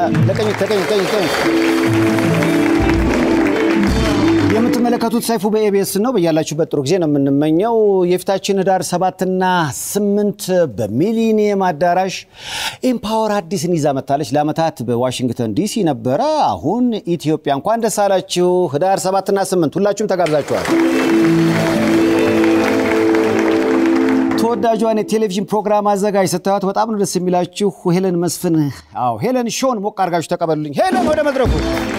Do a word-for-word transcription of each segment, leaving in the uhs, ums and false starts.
ለቀኝ ተቀኝ ቀኝ ቀኝ የምትመለከቱት ሰይፉ በኤቢኤስ ነው በያላችሁበት ጥሩ ጊዜ ነው የምንመኘው የፊታችን ዳር ሰባት እና ስምንት በሚሊኒየም አዳራሽ ኢምፓወር አዲስን ይዛ መጣለች ለአመታት በዋሽንግተን ዲሲ ነበር አሁን ኢትዮጵያ እንኳን ደስ አላችሁ ዳር ሰባት እና ስምንት ሁላችሁም ተጋብዛችኋል ተወዳጇን የቴሌቪዥን ፕሮግራም አዘጋጅ ስታዩት በጣም ነው ደስ የሚላችሁ ሄለን መስፍን አዎ ሄለን ሾን ሞቅ አድርጋችሁ ተቀበሉልኝ ሄለን ወደ መድረኩ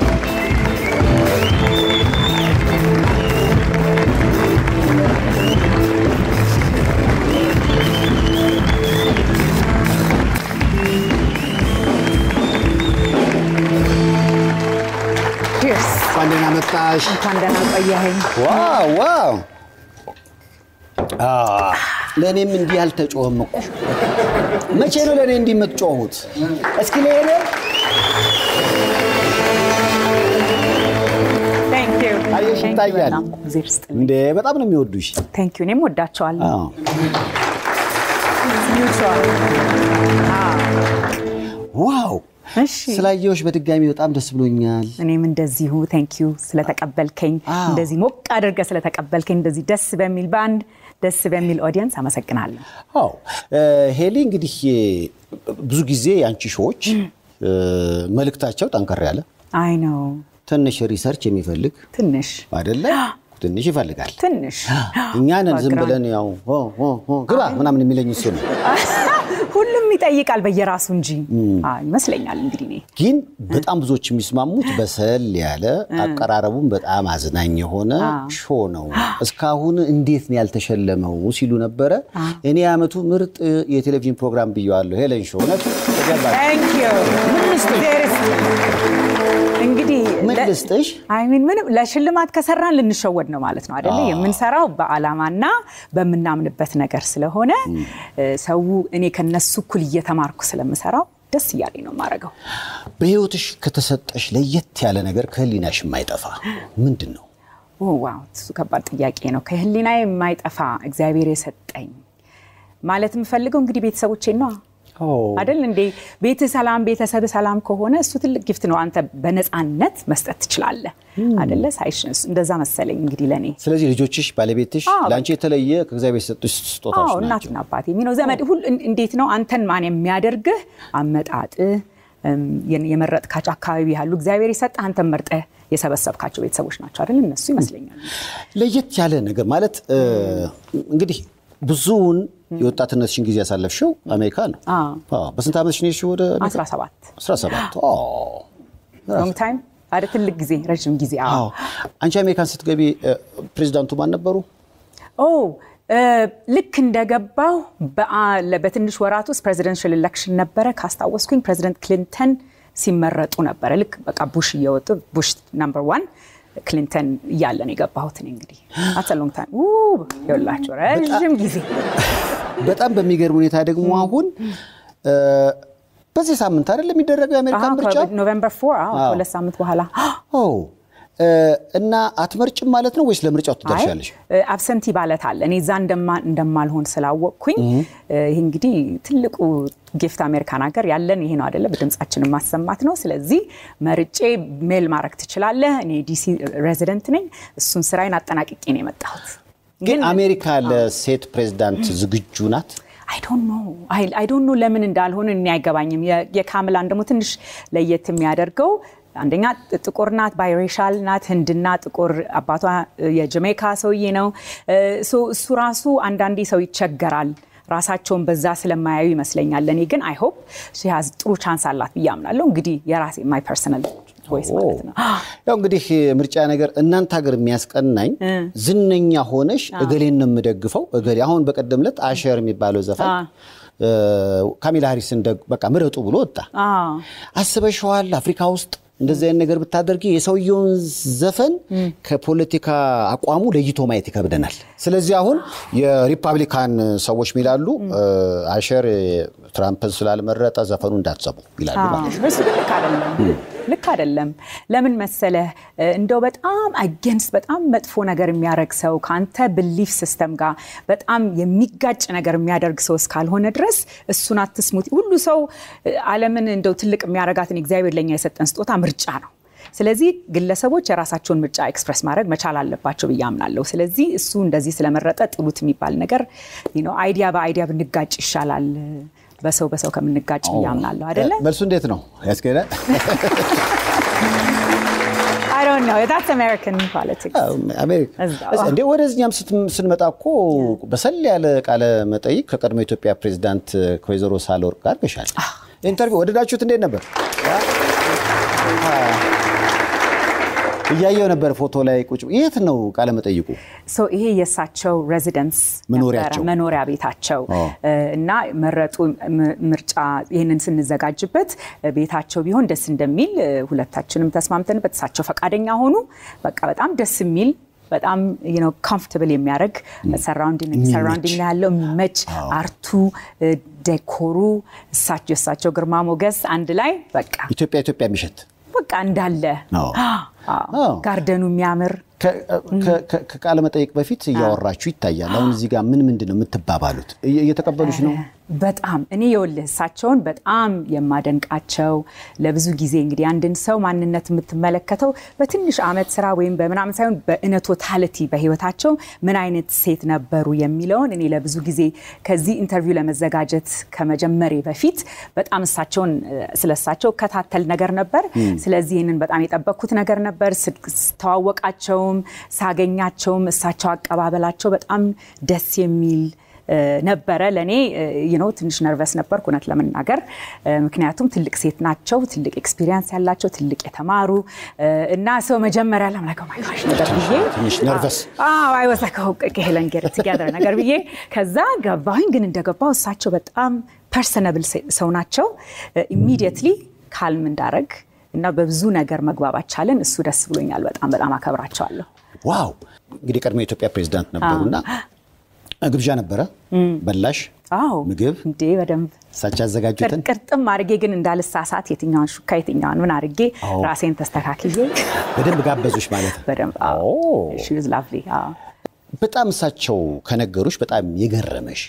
Pandena መጣሽ pandena ቆየኸኝ ዋው ዋው አዎ ለኔም እንዲህ አልተጮህም እኮ መቼ ነው ለኔ እንዲህ የምትጮሁት እስኪ ለኔ Thank you አይሽ ታያል እንዴ በጣም ነው የሚወዱሽ Thank you እኔም ወዳቸዋለሁ አዎ ዋው እሺ ስላየውሽ በድጋሚ በጣም ደስ ብሎኛል እኔም እንደዚሁ thank you ስለተቀበልከኝ እንደዚህ ሞቅ አድርገ ስለተቀበልከኝ እንደዚህ ደስ በሚል ባንድ ደስ በሚል ኦዲየንስ አመሰግናለሁ አዎ ሄሊ እንግዲህ ብዙ ጊዜ ያንቺ ሾዎች መልክታቸው ጠንከር ያለ አይ ነው ትንሽ ሪሰርች የሚፈልግ ትንሽ አይደለ ትንሽ ይፈልጋል ትንሽ እኛን ዝም ብለን ያው ሆ ሆ ሆ ግባ ምናምን የሚለኝ እሱ ነው ሁሉም ይጠይቃል በየራሱ እንጂ አይ ይመስለኛል እንግዲህ ነው ግን በጣም ብዙዎች የሚስማሙት በሰል ያለ አቀራረቡን በጣም አዝናኝ የሆነ ሾ ነው እስካሁን እንዴት ነው ያልተሸለመው ሲሉ ነበር እኔ አመቱ ምርጥ የቴሌቪዥን ፕሮግራም ብየዋለሁ ሄለን ሾ ነው ተገባኝ Thank you እንግዲህ መልስተሽ አይ ሚን ምን ለሽልማት ከሰራን ልንሸወድ ነው ማለት ነው አይደል የምንሰራው በአላማና በመናምንበት ነገር ስለሆነ ሰው እኔ ከነሱ ኩል እየተማርኩ ስለምሰራው ደስ ይያለኝ ነው ማረጋው በህይወትሽ ከተሰጠሽ ለየት ያለ ነገር ከህሊናሽ የማይጠፋ ምንድነው ኦ ዋው እሱ ከባድ ጥያቄ ነው ከህሊናዬ የማይጠፋ እግዚአብሔር የሰጠኝ ማለት የምፈልገው እንግዲህ ቤተሰቦቼ ነው አይደል እንዴ ቤተ ሰላም ቤተሰብ ሰላም ከሆነ እሱ ትልቅ ጊፍት ነው አንተ በነፃነት መስጠት ትችላለህ አይደለ ሳይሽንስ እንደዛ መሰለኝ እንግዲህ ለኔ ስለዚህ ልጆችሽ ባለቤትሽ ላንቺ የተለየ ከእግዚአብሔር ሰጥሽ ስጦታሽ ናቸው እናትና አባቴ ሚነው ዘመድ ሁሉ እንዴት ነው አንተን ማን የሚያደርግህ አመጣጥ የመረጥካቸው አካባቢ ያሉ እግዚአብሔር ይሰጣ አንተን መርጠህ የሰበሰብካቸው ቤተሰቦች ናቸው አይደል እነሱ ይመስለኛል ለየት ያለ ነገር ማለት እንግዲህ ብዙውን የወጣትነትሽን ጊዜ ያሳለፍሽው አሜሪካ ነው አዎ በስንት አመትሽ ነሽ ወደ አስራ ሰባት አስራ ሰባት አዎ long time አረ ትልቅ ጊዜ ረጅም ጊዜ አዎ አንቺ አሜሪካን ስትገቢ ፕሬዝዳንቱ ማን ነበሩ ኦ ልክ እንደገባው በትንሽ ወራት ውስጥ ፕሬዚደንሻል ኤሌክሽን ነበረ ካስታወስኩኝ ፕሬዚደንት ክሊንተን ሲመረጡ ነበር ልክ በቃ ቡሽ እየወጡ ቡሽ ነምበር ዋን ክሊንተን ያለን የገባሁት ነው እንግዲህ at a long time ኡ ይወላችሁ ረጅም ጊዜ በጣም በሚገርም ሁኔታ ደግሞ አሁን በዚህ ሳምንት አይደለም የሚደረገው የአሜሪካን ምርጫ ኖቬምበር four አዎ ሁለት ሳምንት በኋላ ኦ እና አትመርጭም ማለት ነው ወይስ ለምርጫው ትደርሻለሽ አብሰንቲ ባለት አለ እኔ ዛ እንደማን እንደማልሆን ስላወቅኩኝ ይሄ እንግዲህ ትልቁ ጊፍት አሜሪካን ሀገር ያለን ይሄ ነው አይደለ በድምጻችን ማሰማት ነው ስለዚህ መርጬ ሜል ማረክ ትችላለህ እኔ ዲሲ ሬዚደንት ነኝ እሱን ስራዬን አጠናቅቄ ነው የመጣሁት ግን አሜሪካ ለሴት ፕሬዝዳንት ዝግጁ ናት I don't know I I don't know ለምን እንዳልሆነ እኔ አይገባኝም የካምላን ደግሞ ትንሽ ለየት የሚያደርገው አንደኛ ጥቁር ናት ባይሬሻል ናት ህንድና ጥቁር አባቷ የጀሜካ ሰውዬ ነው ሶ እሱ ራሱ አንዳንዴ ሰው ይቸገራል ራሳቸውን በዛ ስለማያዩ ይመስለኛል ለኔ ግን I hope she has ጥሩ ቻንስ አላት ብያምናለሁ እንግዲህ የራሴ my personal voice ማለት ነው ያው እንግዲህ ምርጫ ነገር እናንተ ሀገር የሚያስቀናኝ ዝነኛ ሆነሽ እገሌን ነው የምደግፈው እገሌ አሁን በቀደምለት አሸር የሚባለው ዘፋኝ ካሚላ ሃሪስን በቃ ምረጡ ብሎ ወጣ አስበሽዋል አፍሪካ ውስጥ እንደዚህ አይነት ነገር ብታደርጊ የሰውየውን ዘፈን ከፖለቲካ አቋሙ ለይቶ ማየት ይከብደናል ስለዚህ አሁን የሪፐብሊካን ሰዎች ሚላሉ አሸር ትራምፕን ስላልመረጠ ዘፈኑ እንዳትሰሙ ይላሉ ማለት ነው እሱ ልክ አይደለም ልክ አይደለም ለምን መሰለህ እንደው በጣም አጌንስት በጣም መጥፎ ነገር የሚያደርግ ሰው ካንተ ቢሊፍ ሲስተም ጋር በጣም የሚጋጭ ነገር የሚያደርግ ሰው እስካልሆነ ድረስ እሱን አትስሙት ሁሉ ሰው ዓለምን እንደው ትልቅ የሚያረጋትን እግዚአብሔር ለኛ የሰጠን ስጦታ ምርጫ ነው ስለዚህ ግለሰቦች የራሳቸውን ምርጫ ኤክስፕረስ ማድረግ መቻል አለባቸው ብያምናለሁ ስለዚህ እሱ እንደዚህ ስለመረጠ ጥሉት የሚባል ነገር you know አይዲያ በአይዲያ ብንጋጭ ይሻላል በሰው በሰው ከምንጋጭ ብያምናለሁ አይደለ መልሱ እንዴት ነው ያስከለ I don't know that's American politics አሜሪካ እንዴ ወደዚህኛም ስንመጣ እኮ በሰል ያለ ቃለ መጠይቅ ከቀድሞ ኢትዮጵያ ፕሬዝዳንት ኮይዘሮ ሳህለወርቅ ጋር ገሻል ኢንተርቪው ወደዳችሁት እንዴት ነበር እያየው ነበር ፎቶ ላይ ቁጭ የት ነው ቃለ መጠይቁ ሶ ይሄ የሳቸው ሬዚደንስ መኖሪያቸው መኖሪያ ቤታቸው እና መረጡ ምርጫ ይሄንን ስንዘጋጅበት ቤታቸው ቢሆን ደስ እንደሚል ሁለታችንም ተስማምተንበት ሳቸው ፈቃደኛ ሆኑ በቃ በጣም ደስ የሚል በጣም you know comfortable የሚያረግ surrounding surrounding ላይ ያለው የሚመች አርቱ ዴኮሩ ሳቸው ሳቸው ግርማ ሞገስ አንድ ላይ በቃ ኢትዮጵያ ኢትዮጵያ የሚሸት በቃ እንዳለ አዎ ጋርደኑ የሚያምር ከቃለ መጠይቅ በፊት ያወራችሁ ይታያል አሁን እዚህ ጋር ምን ምንድነው የምትባባሉት እየተቀበሉሽ ነው በጣም እኔ የወልህሳቸውን በጣም የማደንቃቸው ለብዙ ጊዜ እንግዲህ አንድን ሰው ማንነት የምትመለከተው በትንሽ አመት ስራ ወይም በመናም ሳይሆን በእነቶታሊቲ በህይወታቸው ምን አይነት ሴት ነበሩ የሚለውን እኔ ለብዙ ጊዜ ከዚህ ኢንተርቪው ለመዘጋጀት ከመጀመሪያ በፊት በጣም እሳቸውን ስለሳቸው ከታተል ነገር ነበር ስለዚህ ይሄንን በጣም የጠበቅኩት ነገር ነበር ተዋወቃቸው ሳገኛቸውም እሳቸው አቀባበላቸው በጣም ደስ የሚል ነበረ ለኔ you know ትንሽ ነርቨስ ነበርኩ እውነት ለመናገር ምክንያቱም ትልቅ ሴት ናቸው ትልቅ ኤክስፒሪየንስ ያላቸው ትልቅ የተማሩ እና ሰው መጀመሪያ ለማለከው ማይፋሽ ነገር ብዬ ትንሽ ነርቨስ አዎ I was like okay Helen get it together ነገር ብዬ ከዛ ገባሁኝ ግን እንደገባው እሳቸው በጣም ፐርሰናብል ሰው ናቸው immediately ካልም እንዳረግ እና በብዙ ነገር መግባባት ቻለን እሱ ደስ ብሎኛል በጣም በጣም አከብራቸዋለሁ ዋው እንግዲህ ቀድሞ ኢትዮጵያ ፕሬዝዳንት ነበሩና ግብዣ ነበረ በላሽ አዎ ምግብ እንዴ በደንብ ሳቻ አዘጋጁትን ቅርጥም አድርጌ ግን እንዳልሳሳት የትኛውን ሹካ የትኛውን ምን አድርጌ ራሴን ተስተካክዬ በደንብ ጋበዙሽ ማለት በደንብ አዎ she was lovely አዎ በጣም ሳቸው ከነገሩሽ በጣም የገረመሽ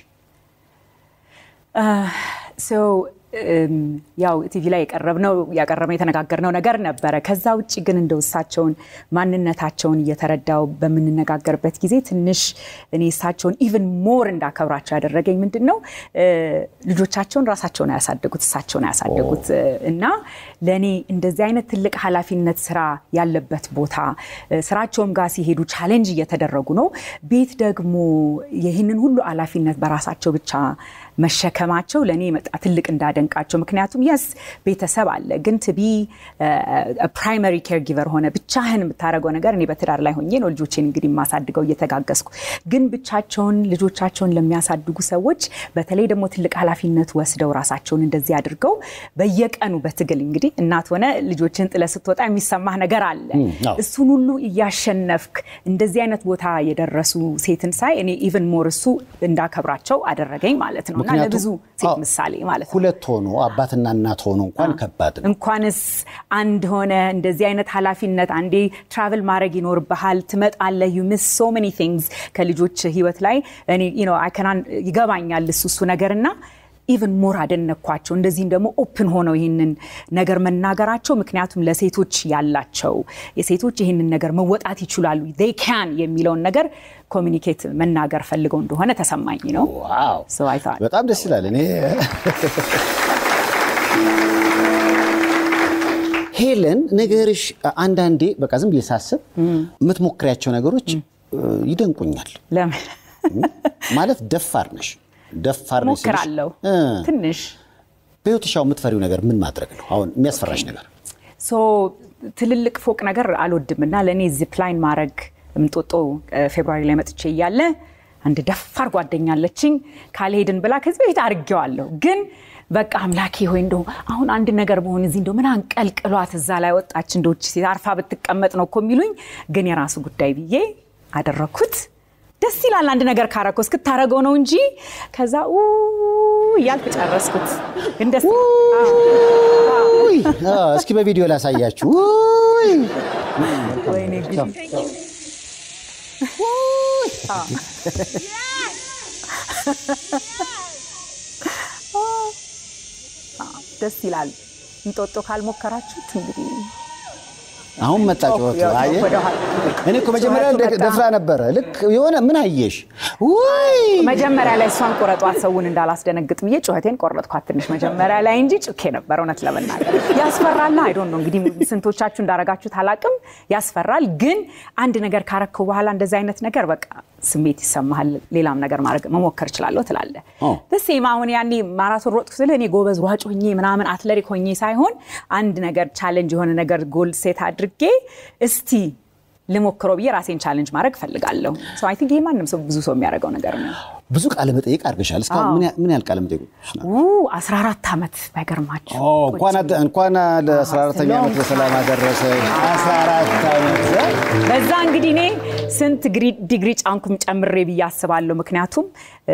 so ያው ቲቪ ላይ ያቀረብነው ያቀረበው የተነጋገርነው ነገር ነበር ከዛ ውጪ ግን እንደውሳቸውን ማንነታቸውን እየተረዳው በመንነጋገርበት ጊዜ ትንሽ እኔ እሳቸውን even more እንዳከብራቸው ያደረገኝ ምንድነው ልጆቻቸውን ራሳቸውን ያሳደጉት እሳቸውን ያሳደጉት እና ለኔ እንደዚህ አይነት ትልቅ ኃላፊነት ስራ ያለበት ቦታ ስራቸውም ጋር ሲሄዱ ቻሌንጅ እየተደረጉ ነው ቤት ደግሞ ይሄንን ሁሉ ኃላፊነት በራሳቸው ብቻ መሸከማቸው ለኔ መጣ ትልቅ እንዳደንቃቸው ምክንያቱም yes ቤተሰብ አለ ግን to be a primary caregiver ሆነ ብቻህን የምታረገው ነገር እኔ በትዳር ላይ ሆኜ ነው ልጆቼን እንግዲህ ማሳድገው እየተጋገስኩ ግን ብቻቸውን ልጆቻቸውን ለሚያሳድጉ ሰዎች በተለይ ደግሞ ትልቅ ኃላፊነት ወስደው ራሳቸውን እንደዚህ አድርገው በየቀኑ በትግል እንግዲህ እናት ሆነ ልጆችን ጥለ ስትወጣ የሚሰማህ ነገር አለ እሱን ሁሉ ያሸነፍክ እንደዚህ አይነት ቦታ የደረሱ ሴትን ሳይ እኔ even more እሱ እንዳከብራቸው አደረገኝ ማለት ነው እና ለብዙ ሴት ምሳሌ ማለት ነው ሁለት ሆኖ አባትና እናት ሆኖ እንኳን ከባድ ነው እንኳንስ አንድ ሆነ እንደዚህ አይነት ኃላፊነት አንዴ ትራቨል ማድረግ ይኖርብሃል ትመጣለህ you miss so many things ከልጆች ህይወት ላይ እኔ you know I can ይገባኛል እሱ እሱ ነገርና even more አደነኳቸው እንደዚህ ደግሞ ኦፕን ሆነው ይሄንን ነገር መናገራቸው ምክንያቱም ለሴቶች ያላቸው የሴቶች ይሄንን ነገር መወጣት ይችላሉ they can የሚለው ነገር ኮሙኒኬት መናገር ፈልገው እንደሆነ ተሰማኝ ነው ዋው so I thought በጣም ደስ ይላል እኔ ሄለን ነገርሽ አንዳንዴ በቃ ዝም ብዬ ሳስብ የምትሞክሪያቸው ነገሮች ይደንቁኛል ለምን ማለት ደፋር ነሽ ደፋር ነሽ ሞክራለሁ ትንሽ በህይወትሻው የምትፈሪው ነገር ምን ማድረግ ነው አሁን የሚያስፈራሽ ነገር ሶ ትልልቅ ፎቅ ነገር አልወድምና ለኔ ዚፕ ላይን ማድረግ ምንጦጦ ፌብሩዋሪ ላይ መጥቼ ይያለ አንድ ደፋር ጓደኛለችኝ ካልሄድን ብላ ከዚህ በፊት አርጌዋለሁ ግን በቃ አምላኬ ሆይ እንደው አሁን አንድ ነገር በሆነ እዚህ እንደው ምን አንቀልቅሏት እዛ ላይ ወጣች እንደው ሲታርፋ ብትቀመጥ ነው እኮ የሚሉኝ ግን የራሱ ጉዳይ ብዬ አደረኩት ደስ ይላል አንድ ነገር ካረከው እስክታረገው ነው እንጂ ከዛ ኡ ያልክ ጨረስኩት እንደስ ውይ እስኪ በቪዲዮ ላሳያችሁ ውይ ወይኔ ቢዚ ደስ ይላል እንጦጦ ካልሞከራችሁት እንግዲህ አሁን መጣጫው አየ እኔ እኮ መጀመሪያ ደፍራ ነበር ልክ የሆነ ምን አየሽ ወይ መጀመሪያ ላይ እሷን ቆረጧት ሰውን እንዳላስደነግጥ ብዬ ጩኸቴን ቆረጥኳት ትንሽ መጀመሪያ ላይ እንጂ ጭኬ ነበር እውነት ለመናገር ያስፈራል አይ ዶንት ኖ እንግዲህ ስንቶቻችሁ እንዳረጋችሁት አላቅም ያስፈራል ግን አንድ ነገር ካረከው በኋላ እንደዛ አይነት ነገር በቃ ስሜት ይሰማሃል ሌላም ነገር ማድረግ መሞከር ይችላልው ትላለ ደሴም አሁን ያኔ ማራቶን ሮጥኩ ስለ እኔ ጎበዝ ሯጭ ሆኜ ምናምን አትሌቲክ ሆኜ ሳይሆን አንድ ነገር ቻሌንጅ የሆነ ነገር ጎል ሴት አድርጌ እስቲ ለሞክሮ ብዬ ራሴን ቻሌንጅ ማድረግ ፈልጋለሁ ሶ አይ ቲንክ ይሄ ማንንም ሰው ብዙ ሰው የሚያደርገው ነገር ነው ብዙ ቃለ መጠይቅ አርገሻል እስካሁን ምን ምን ያህል ቃለ መጠይቅ ኡ አስራ አራት አመት ባይገርማችሁ ኦ እንኳን እንኳን ለ14ኛ አመት በሰላም አደረሰ አስራ አራት አመት በዛ እንግዲህ እኔ ስንት ዲግሪ ጫንኩም ጨምሬ ብያስባለሁ ምክንያቱም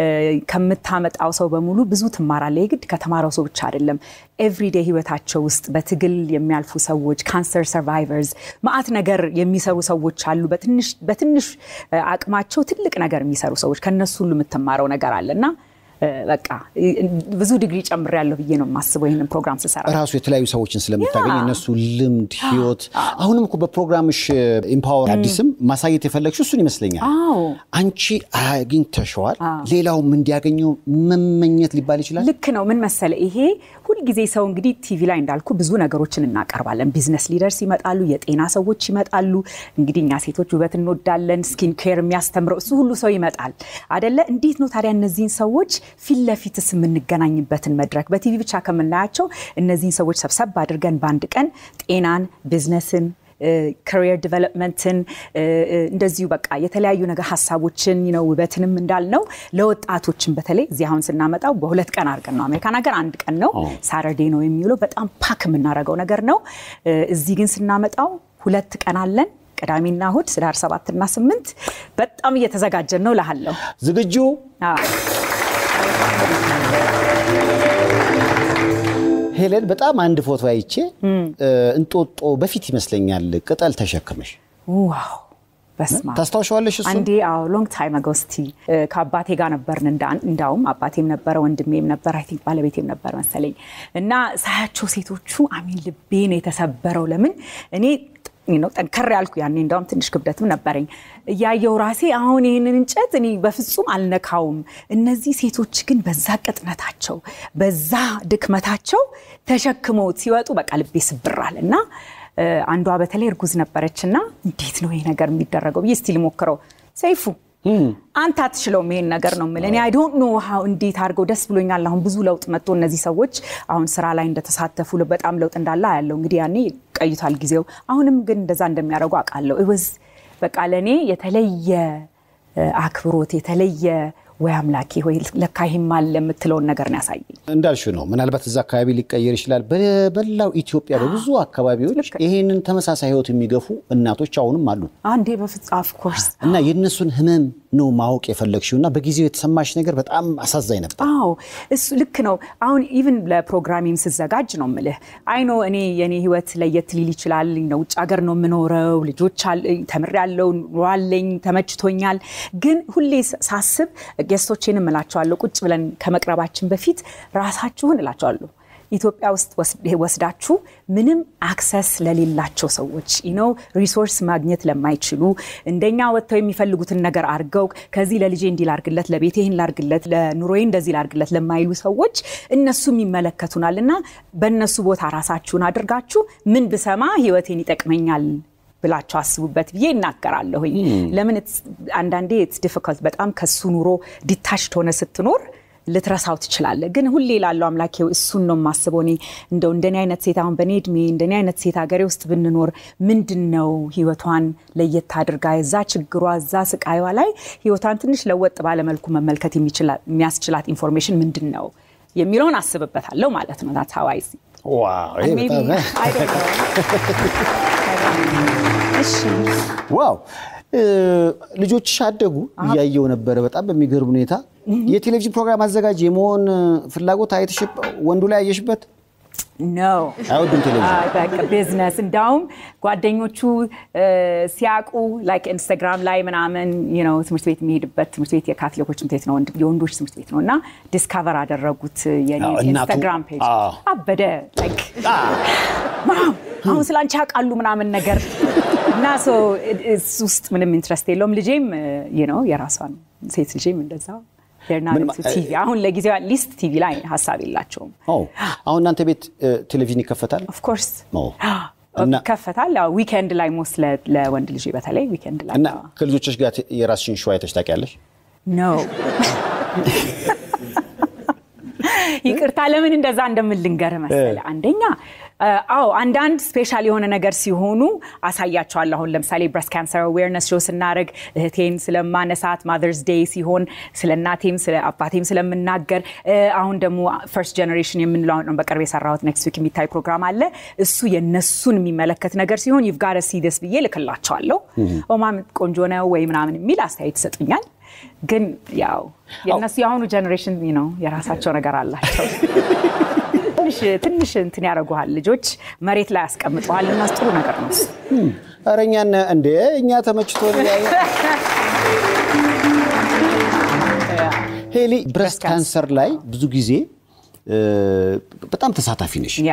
ከምታመጣው ሰው በሙሉ ብዙ ትማራለህ ይግድ ከተማረው ሰው ብቻ አይደለም ኤቭሪዴይ ህይወታቸው ውስጥ በትግል የሚያልፉ ሰዎች ካንሰር ሰርቫይቨርስ ማአት ነገር የሚሰሩ ሰዎች አሉ በትንሽ በትንሽ አቅማቸው ትልቅ ነገር የሚሰሩ ሰዎች ከነሱ ሁሉ የምትማረው ነገር አለና በቃ ብዙ ዲግሪ ጨምሬ ያለው ብዬ ነው ማስበው ይሄንን ፕሮግራም ሲሰራ ራሱ የተለያዩ ሰዎችን ስለምታገኝ እነሱ ልምድ ህይወት አሁንም እኮ በፕሮግራምሽ ኢምፓወር አዲስም ማሳየት የፈለግሽው እሱን ይመስለኛል አንቺ አግኝተሽዋል ሌላውም እንዲያገኘው መመኘት ሊባል ይችላል ልክ ነው ምን መሰለ ይሄ ሁሉ ጊዜ ሰው እንግዲህ ቲቪ ላይ እንዳልኩ ብዙ ነገሮችን እናቀርባለን ቢዝነስ ሊደርስ ይመጣሉ የጤና ሰዎች ይመጣሉ እንግዲህኛ ሴቶች ውበት እንወዳለን ስኪን ኬር የሚያስተምረው እሱ ሁሉ ሰው ይመጣል አይደለ እንዴት ነው ታዲያ እነዚህን ሰዎች ፊለፊትስ የምንገናኝበትን መድረክ በቲቪ ብቻ ከመናያቸው እነዚህን ሰዎች ሰብሰብ አድርገን ባንድ ቀን ጤናን ቢዝነስን career developmentን እንደዚሁ በቃ የተለያዩ ነገር ሐሳቦችን ነው ውበትንም እንዳልነው ለወጣቶችን በተለይ እዚህ አሁን ስናመጣው በሁለት ቀን አርገን ነው አሜሪካ ነገር አንድ ቀን ነው ሳተርዴ ነው የሚውለው በጣም ፓክ የምናረጋው ነገር ነው እዚህ ግን ስናመጣው ሁለት ቀን አለን ቅዳሜና እሁድ ህዳር ሰባት እና ስምንት በጣም እየተዘጋጀን ነው ለሃለው ዝግጁ አዎ ሄለን በጣም አንድ ፎቶ አይቼ እንጦጦ በፊት ይመስለኛል ቅጠል ተሸክመሽ ዋው በስማ ታስታውሻለሽ እሱ አንዴ አው ሎንግ ታይም አጎ ስቲ ከአባቴ ጋር ነበርን እንዳውም አባቴም ነበር ወንድሜም ነበር አይ ቲንክ ባለቤቴም ነበር መሰለኝ እና ሳያቸው ሴቶቹ አሚን ልቤ ነው የተሰበረው ለምን እኔ ነው ጠንከር ያልኩ ያኔ እንዳውም ትንሽ ክብደትም ነበርኝ ያየው ራሴ አሁን ይሄንን እንጨት እኔ በፍጹም አልነካውም እነዚህ ሴቶች ግን በዛ ቅጥነታቸው በዛ ድክመታቸው ተሸክመው ሲወጡ በቃ ልቤ ስብራልና አንዷ በተለይ እርጉዝ ነበረችና እንዴት ነው ይሄ ነገር የሚደረገው በስቲል ሞክረው ሰይፉ አንተ አትችለውም ይሄን ነገር ነው ማለት እኔ አይ ዶንት ኖ ሃው እንዴት አድርገው ደስ ብሎኛል አሁን ብዙ ለውጥ መጥቶ እነዚህ ሰዎች አሁን ስራ ላይ እንደተሳተፉ በጣም ለውጥ እንዳለ ያለው እንግዲህ ያኔ ቀይቷል ጊዜው አሁንም ግን እንደዛ እንደሚያደርጉ አቃለው it was በቃ ለኔ የተለየ አክብሮት የተለየ ወይ አምላኬ ወይ ለካይም አለ የምትለው ነገር ነው ያሳየኝ እንዳልሽው ነው ምናልባት እዛ አካባቢ ሊቀየር ይችላል በበላው ኢትዮጵያ በብዙ አካባቢዎች ይሄንን ተመሳሳይ ህይወት የሚገፉ እናቶች አሁንም አሉ አንዴ በፍጽ ኦፍ ኮርስ እና የነሱን ህመም ነው ማወቅ የፈለግሽውና በጊዜው የተሰማሽ ነገር በጣም አሳዛኝ ነበር አዎ እሱ ልክ ነው አሁን ኢቭን ለፕሮግራሚንግ ሲዘጋጅ ነው ምልህ አይ ኖ እኔ የኔ ህይወት ለየት ሊል ይችላል ነው ውጭ ሀገር ነው ምኖረው ልጆች ተምሬያለሁ ሯለኝ ተመችቶኛል ግን ሁሌ ሳስብ ጌስቶቼን እምላቸዋለሁ ቁጭ ብለን ከመቅረባችን በፊት ራሳችሁን እላቸዋለሁ ኢትዮጵያ ውስጥ ወስዳችሁ ምንም አክሰስ ለሌላቸው ሰዎች you know ሪሶርስ ማግኘት ለማይችሉ እንደኛ ወጥተው የሚፈልጉትን ነገር አርገው ከዚህ ለልጄ እንዲል አርግለት ለቤቴ ይሄን ላርግለት ለኑሮዬ እንደዚህ ላርግለት ለማይሉ ሰዎች እነሱም ይመለከቱናልና በእነሱ ቦታ ራሳችሁን አድርጋችሁ ምን ብሰማ ህይወቴን ይጠቅመኛል ብላችሁ አስቡበት ብዬ እናገራለሁ ለምን አንዳንዴ it's difficult በጣም ከሱ ኑሮ ዲታችድ ሆነ ስትኖር ልትረሳው ትችላለህ ግን ሁሌ ላለው አምላኬው እሱን ነው ማስበው እኔ እንደው እንደኔ አይነት ሴት አሁን በኔ እድሜ እንደኔ አይነት ሴት ሀገሬ ውስጥ ብንኖር ምንድነው ህይወቷን ለየት አድርጋ እዛ ችግሯ እዛ ስቃይዋ ላይ ህይወቷን ትንሽ ለወጥ ባለ መልኩ መመልከት የሚችላት የሚያስችላት ኢንፎርሜሽን ምንድነው የሚለውን አስብበታለሁ ማለት ነው that's how I see wow maybe I don't know እሺ wow ልጆች አደጉ ያየው ነበር በጣም በሚገርም ሁኔታ የቴሌቪዥን ፕሮግራም አዘጋጅ የመሆን ፍላጎት አይተሽ ወንዱ ላይ ያየሽበት No. አይወድም ቴሌቪዥን በቃ ቢዝነስ እንዳውም ጓደኞቹ ሲያቁ like Instagram ላይ ምናምን you know ትምህርት ቤት የሚሄድበት ትምህርት ቤት የካቶሊኮች ትምህርት ቤት ነው የወንዶች ትምህርት ቤት ነውና ዲስከቨር አደረጉት የኔ Instagram page አበደ like ማም አሁን ስላንቺ ያቃሉ ምናምን ነገር እና so ውስጥ ምንም ኢንትረስት የለውም ልጄም you know የራሷን ሴት ልጄም እንደዛው they're not into T V አሁን ለጊዜው at least T V ላይ ሐሳብ የላቸውም አዎ አሁን እናንተ ቤት ቴሌቪዥን ይከፈታል of course እና ከፈታል ያው ዊኬንድ ላይ ሞስ ለወንድ ልጅ በተለይ ዊኬንድ ላይ እና ከልጆችሽ ጋር የራስሽን ሾው አይተሽ ታውቂያለሽ no ይቅርታ ለምን እንደዛ እንደምልንገር መሰለ አንደኛ አው አንዳንድ ስፔሻል የሆነ ነገር ሲሆኑ አሳያቸዋለሁ አሁን ለምሳሌ breast cancer awareness show ስናረግ እህቴን ስለማነሳት mother's day ሲሆን ስለናቴም ስለ አባቴም ስለምናገር አሁን ደግሞ first generation የምንለው ነው በቅርብ የሰራሁት next week የሚታይ ፕሮግራም አለ እሱ የነሱን የሚመለከት ነገር ሲሆን you've got to see this ብዬ ልክላቸዋለሁ ኦማም ቆንጆ ነው ወይ ምናምን የሚል አስተያየት ሰጥኛል ግን ያው የነሱ ያሁኑ ጀነሬሽን you know የራሳቸው ነገር አላቸው ትንሽ ትንሽ እንትን ያረጋዋል ልጆች መሬት ላይ ያስቀምጣዋልና ጥሩ ነገር ነው አረኛና እንዴ እኛ ተመችቶን ያይ ሄሊ breast cancer ላይ ብዙ ጊዜ በጣም ተሳታፊ ነሽ ያ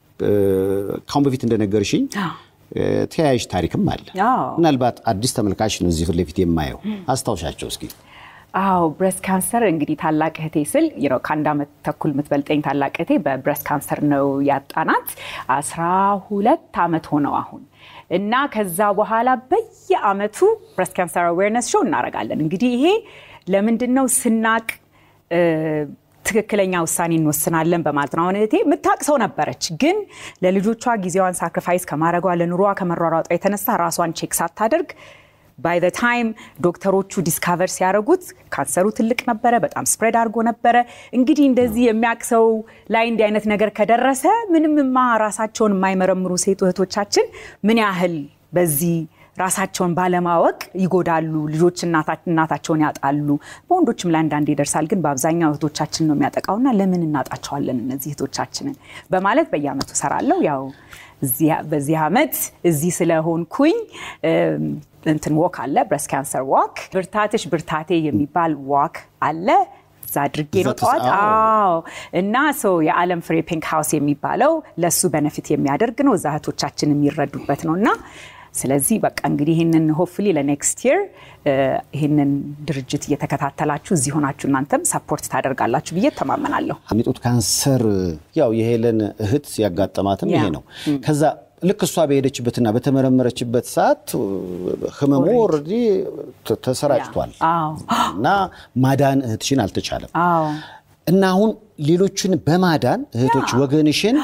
ካም በፊት እንደነገርሽኝ ተያይሽ ታሪክም አለ ምናልባት አዲስ ተመልካች ነው እዚህ ፍለፊት የማየው አስታውሻቸው እስኪ አው breast cancer እንግዲህ ታላቅ እህቴ ስል you know ካንዳ መተኩል ምትበልጠኝ ታላቅ እህቴ በbreast cancer ነው ያጣናት አስራ ሁለት አመት ሆነው አሁን እና ከዛ በኋላ በየአመቱ breast cancer awareness show እናረጋለን እንግዲህ ይሄ ለምንድነው ስናቅ ትክክለኛ ውሳኔ እንወስናለን በማለት ነው እህቴ ምታቅሰው ነበረች ግን ለልጆቿ ጊዜዋን ሳክሪፋይስ ከማረጓ ለኑሮዋ ከመሯሯጧ የተነሳ ራሷን ቼክ ሳታደርግ by the time ዶክተሮቹ ዲስከቨር ሲያረጉት ካንሰሩ ትልቅ ነበር በጣም ስፕሬድ አድርጎ ነበር እንግዲህ እንደዚህ የሚያቅሰው ላይ እንዲህ አይነት ነገር ከደረሰ ምንምማ ራሳቸውን የማይመረምሩ ሴት እህቶቻችን ምን ያህል በዚህ ራሳቸውን ባለማወቅ ይጎዳሉ ልጆች እናታቸውን ያጣሉ በወንዶችም ላይ አንዳንዴ ይደርሳል ግን በአብዛኛው እህቶቻችን ነው የሚያጠቃውና ለምን እናጣቸዋለን እነዚህ እህቶቻችንን በማለት በየአመቱ ሰራለው ያው እዚህ በዚህ አመት እዚህ ስለሆንኩኝ እንትን walk አለ breast cancer walk ብርታትሽ ብርታቴ የሚባል walk አለ ዛድርጌ ነው ጣት አዎ እና ሶ የዓለም ፍሬ ፒንክ ሃውስ የሚባለው ለሱ ቤኔፊት የሚያደርግ ነው ዛህቶቻችን የሚረዱበት ነውና ስለዚህ በቃ እንግዲህ ይሄንን ሆፕፉሊ ለኔክስት ይር ይሄንን ድርጅት እየተከታተላችሁ እዚህ ሆናችሁ እናንተም ሰፖርት ታደርጋላችሁ ብዬ ተማመናለሁ የጡት ካንሰር ያው የሄለን እህት ያጋጠማትም ይሄ ነው ከዛ ልክ እሷ በሄደችበትና በተመረመረችበት ሰዓት ህመሙ ኦሬዲ ተሰራጭቷል እና ማዳን እህትሽን አልተቻለም እና አሁን ሌሎችን በማዳን እህቶች ወገንሽን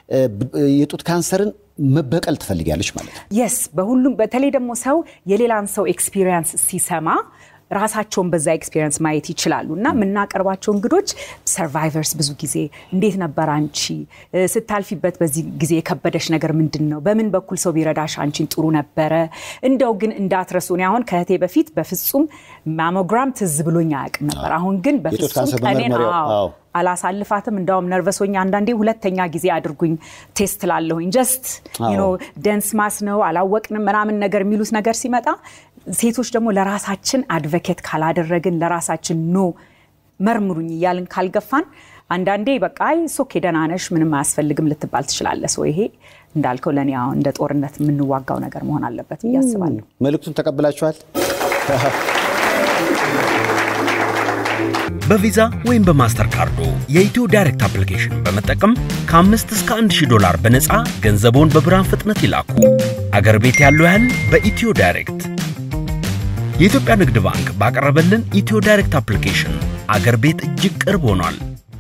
የጡት ካንሰርን መበቀል ትፈልጊያለሽ ማለት ነው yes በሁሉም በተለይ ደግሞ ሰው የሌላን ሰው ኤክስፒሪየንስ ሲሰማ ራሳቸውን በዛ ኤክስፒሪየንስ ማየት ይችላሉና ምናቀርባቸው እንግዶች ሰርቫይቨርስ ብዙ ጊዜ እንዴት ነበር አንቺ ስታልፊበት በዚህ ጊዜ የከበደሽ ነገር ምንድነው በምን በኩል ሰው ቢረዳሽ አንቺን ጥሩ ነበረ እንደው ግን እንዳትረሱኝ አሁን ከህቴ በፊት በፍጹም ማሞግራም ትዝ ብሎኝ አያውቅም ነበር አሁን ግን በፍጹም ቀኔን አዎ አላሳልፋትም እንዳውም ነርቨሶኛ አንዳንዴ ሁለተኛ ጊዜ አድርጉኝ ቴስት ላለሁኝ just you know ደንስ ማስ ነው አላወቅንም ምናምን ነገር የሚሉት ነገር ሲመጣ ሴቶች ደግሞ ለራሳችን አድቮኬት ካላደረግን ለራሳችን ኖ መርምሩኝ ይያልን ካልገፋን አንዳንዴ በቃ አይ ሶኬ ደናነሽ ምንም አያስፈልግም ልትባል ትችላለህ ሰው ይሄ እንዳልከው ለኔ አሁን እንደ ጦርነት ምንዋጋው ነገር መሆን አለበት ይያስባለሁ መልእክቱን ተቀበላችኋል በቪዛ ወይም በማስተር ካርዶ የኢትዮ ዳይሬክት አፕሊኬሽን በመጠቀም ከአምስት እስከ አንድ ሺህ ዶላር በነፃ ገንዘቦን በብርሃን ፍጥነት ይላኩ አገር ቤት ያለው ያህል በኢትዮ ዳይሬክት የኢትዮጵያ ንግድ ባንክ ባቀረበልን ኢትዮ ዳይሬክት አፕሊኬሽን አገር ቤት እጅግ ቅርብ ሆኗል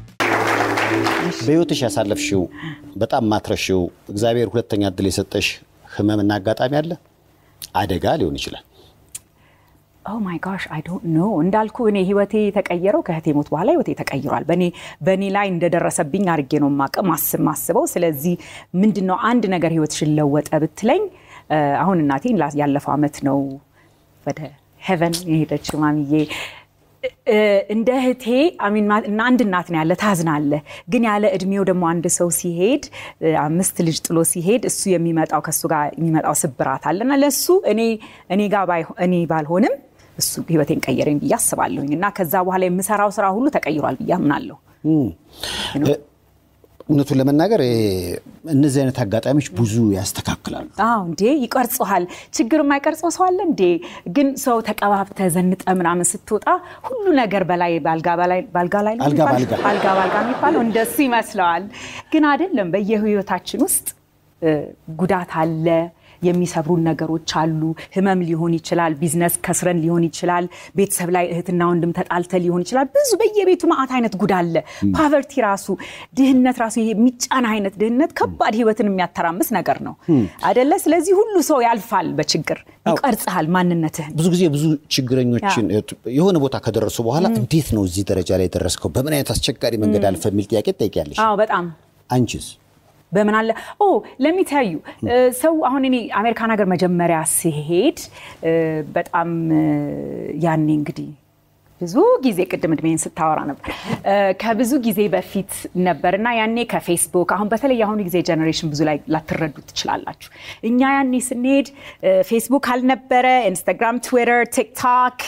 በህይወትሽ ያሳለፍሽው በጣም ማትረሽው እግዚአብሔር ሁለተኛ እድል የሰጠሽ ህመምና አጋጣሚ አለ አደጋ ሊሆን ይችላል oh my gosh I don't know እንዳልኩ እኔ ህይወቴ ተቀየረው ከህቴ ሞት በኋላ ህይወቴ ተቀይሯል በኔ በኔ ላይ እንደደረሰብኝ አርጌ ነው ማቀም ማስብ ማስበው ስለዚህ ምንድነው አንድ ነገር ህይወትሽን ለወጠ ብትለኝ አሁን እናቴን ያለፈው አመት ነው ወደ ሄቨን የሄደችው ማሚዬ እንደ እህቴ አሚን እና አንድ እናት ነው ያለ ታዝናለ ግን ያለ እድሜው ደግሞ አንድ ሰው ሲሄድ አምስት ልጅ ጥሎ ሲሄድ እሱ የሚመጣው ከሱ ጋር የሚመጣው ስብራት አለና ለሱ እኔ እኔ ጋር ባይ እኔ ባልሆንም እሱ ህይወቴን ቀየረኝ ብዬ አስባለሁኝ እና ከዛ በኋላ የምሰራው ስራ ሁሉ ተቀይሯል ብዬ አምናለሁ እነቱ ለመናገር እነዚህ አይነት አጋጣሚዎች ብዙ ያስተካክላሉ አው እንዴ ይቀርጹሃል ችግር የማይቀርጸው ሰው አለ እንዴ ግን ሰው ተቀባብተ ዘንጠ ምናምን ስትወጣ ሁሉ ነገር በላይ ባልጋ በላይ ባልጋ ላይ አልጋ ባልጋ አልጋ ባልጋ የሚባለው እንደሱ ይመስላል ግን አይደለም በየህይወታችን ውስጥ ጉዳት አለ የሚሰብሩን ነገሮች አሉ ህመም ሊሆን ይችላል ቢዝነስ ከስረን ሊሆን ይችላል ቤተሰብ ላይ እህትና ወንድም ተጣልተ ሊሆን ይችላል ብዙ በየቤቱ ማአት አይነት ጉዳለ ፖቨርቲ ራሱ ድህነት ራሱ የሚጫና አይነት ድህነት ከባድ ህይወትን የሚያተራምስ ነገር ነው አይደለ ስለዚህ ሁሉ ሰው ያልፋል በችግር ይቀርጽሃል ማንነትህ ብዙ ጊዜ ብዙ ችግረኞችን የሆነ ቦታ ከደረሱ በኋላ እንዴት ነው እዚህ ደረጃ ላይ ደረስከው በምን አይነት አስቸጋሪ መንገድ አልፈ ሚል ጥያቄ ትጠይቂያለሽ አዎ በጣም አንቺስ በምን አለ ኦ let me tell you ሰው አሁን እኔ አሜሪካን ሀገር መጀመሪያ ሲሄድ በጣም ያኔ እንግዲህ ብዙ ጊዜ ቅድም እድሜን ስታወራ ነበር ከብዙ ጊዜ በፊት ነበርና ያኔ ከፌስቡክ አሁን በተለይ አሁን ጊዜ ጀነሬሽን ብዙ ላይ ላትረዱ ትችላላችሁ እኛ ያኔ ስንሄድ ፌስቡክ አልነበረ ኢንስታግራም ትዊተር ቲክቶክ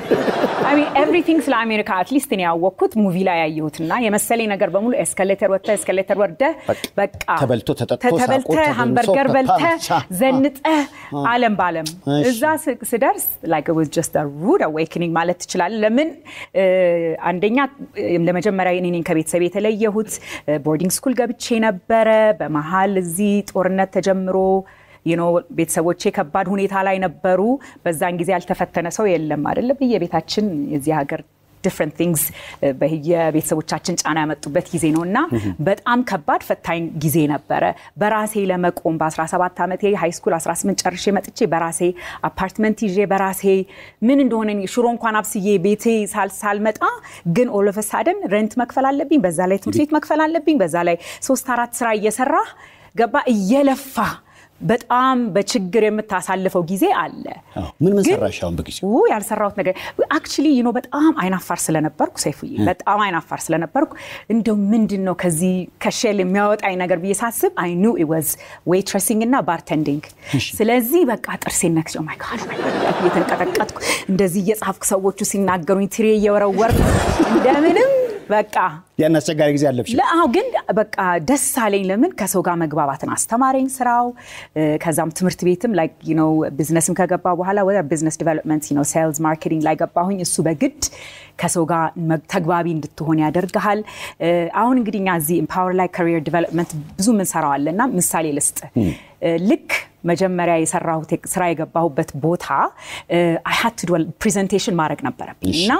I mean everything ስለ አሜሪካ at least እኔ ያወቅኩት ሙቪ ላይ ያየሁትና የመሰለኝ ነገር በሙሉ ኤስካሌተር ወጣ ኤስካሌተር ወርደ በቃ ተበልቶ ተጠጥቶ ተበልተ ሃምበርገር በልተ ዘንጠ ዓለም ባለም እዛ ስደርስ like it was just a rude awakening ማለት ትችላል ለምን አንደኛ ለመጀመሪያ እኔን ከቤተሰብ የተለየሁት ቦርዲንግ ስኩል ገብቼ ነበር በመሃል እዚ ጦርነት ተጀምሮ you know ቤተሰቦቼ ከባድ ሁኔታ ላይ ነበሩ በዛን ጊዜ ያልተፈተነ ሰው የለም አይደለ በየቤታችን የዚህ ሀገር different things በየቤተሰቦቻችን ጫና ያመጡበት ጊዜ ነውና በጣም ከባድ ፈታኝ ጊዜ ነበር በራሴ ለመቆም በ17 ዓመቴ ሃይ ስኩል አስራ ስምንት ጨርሼ መጥቼ በራሴ አፓርትመንት ይዤ በራሴ ምን እንደሆነ ሽሮ እንኳን አብስዬ ቤቴ ሳልሳልመጣ ግን all of a sudden rent መክፈል አለብኝ በዛ ላይ ትምህርት ቤት መክፈል አለብኝ በዛ ላይ ሶስት አራት ስራ እየሰራ ገባ እየለፋ በጣም በችግር የምታሳልፈው ጊዜ አለ ምን ምን ሰራሻውን በጊዜው ኦ ያልሰራውት ነገር actually you know በጣም አይናፋር ስለነበርኩ ሰይፉዬ በጣም አይናፋር ስለነበርኩ እንደው ምንድነው ከዚህ ከሼል የሚያወጣኝ ነገር በየሳስብ I knew it was waitressing እና bartending ስለዚህ በቃ ጥርሴን ነክቼ oh my god የተንቀጠቀጥኩ እንደዚህ እየጻፍኩ ሰዎቹ ሲናገሩኝ ትሬ እየወረወርኩ እንደምንም በቃ ያን አስቸጋሪ ጊዜ አለፍሽ ለአው ግን በቃ ደስ አለኝ ለምን ከሰው ጋር መግባባትን አስተማረኝ ስራው ከዛም ትምህርት ቤትም like you know ቢዝነስም ከገባ በኋላ ወደ ቢዝነስ ዲቨሎፕመንት you know ሴልስ ማርኬቲንግ ላይ ገባሁኝ እሱ በግድ ከሰው ጋር ተግባቢ እንድትሆን ያደርጋል አሁን እንግዲህኛ እዚህ ኢምፓወር ላይ ካሪየር ዲቨሎፕመንት ብዙ ምን ሰራው አለና ምሳሌ ልስጥ ልክ መጀመሪያ የሰራሁት ስራ የገባሁበት ቦታ I had to do a presentation ማድረግ ነበረብኝና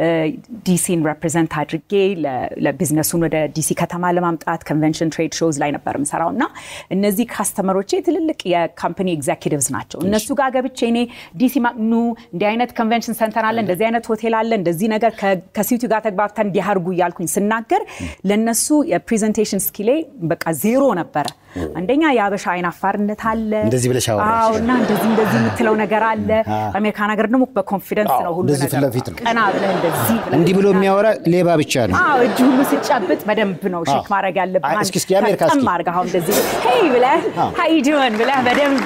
ዲሲን ሪፕሬዘንት አድርጌ ለቢዝነሱን ወደ ዲሲ ከተማ ለማምጣት ኮንቬንሽን ትሬድ ሾውስ ላይ ነበር መስራውና እነዚህ ካስተመሮቼ ትልልቅ የካምፓኒ ኤግዜኪቲቭስ ናቸው እነሱ ጋር ገብቼ እኔ ዲሲ ማኑ እንደ አይነት ኮንቬንሽን ሴንተር አለ እንደዚህ አይነት ሆቴል አለ እንደዚህ ነገር ከሲቲ ጋር ተግባብተን እንዲያርጉ ያልኩኝ ስናገር ለነሱ የፕሬዘንቴሽን ስኪሌ በቃ ዜሮ ነበር አንደኛ ያበሻ አይናፋርነት አለ እንደዚህ ብለሽ አወራሽ አው እና እንደዚህ እንደዚህ የምትለው ነገር አለ አሜሪካን ሀገር ደግሞ በኮንፊደንስ ነው ሁሉ ነገር ቀና ብለ እንደዚህ እንዲህ ብሎ የሚያወራ ሌባ ብቻ ነው አው እጁ ሁሉ ሲጫብጥ በደንብ ነው ሼክ ማድረግ ያለብህ እስኪ እስኪ አሜሪካ እስኪ ማርጋ አሁን እንደዚህ ሄይ ብለ how you doing ብለ በደንብ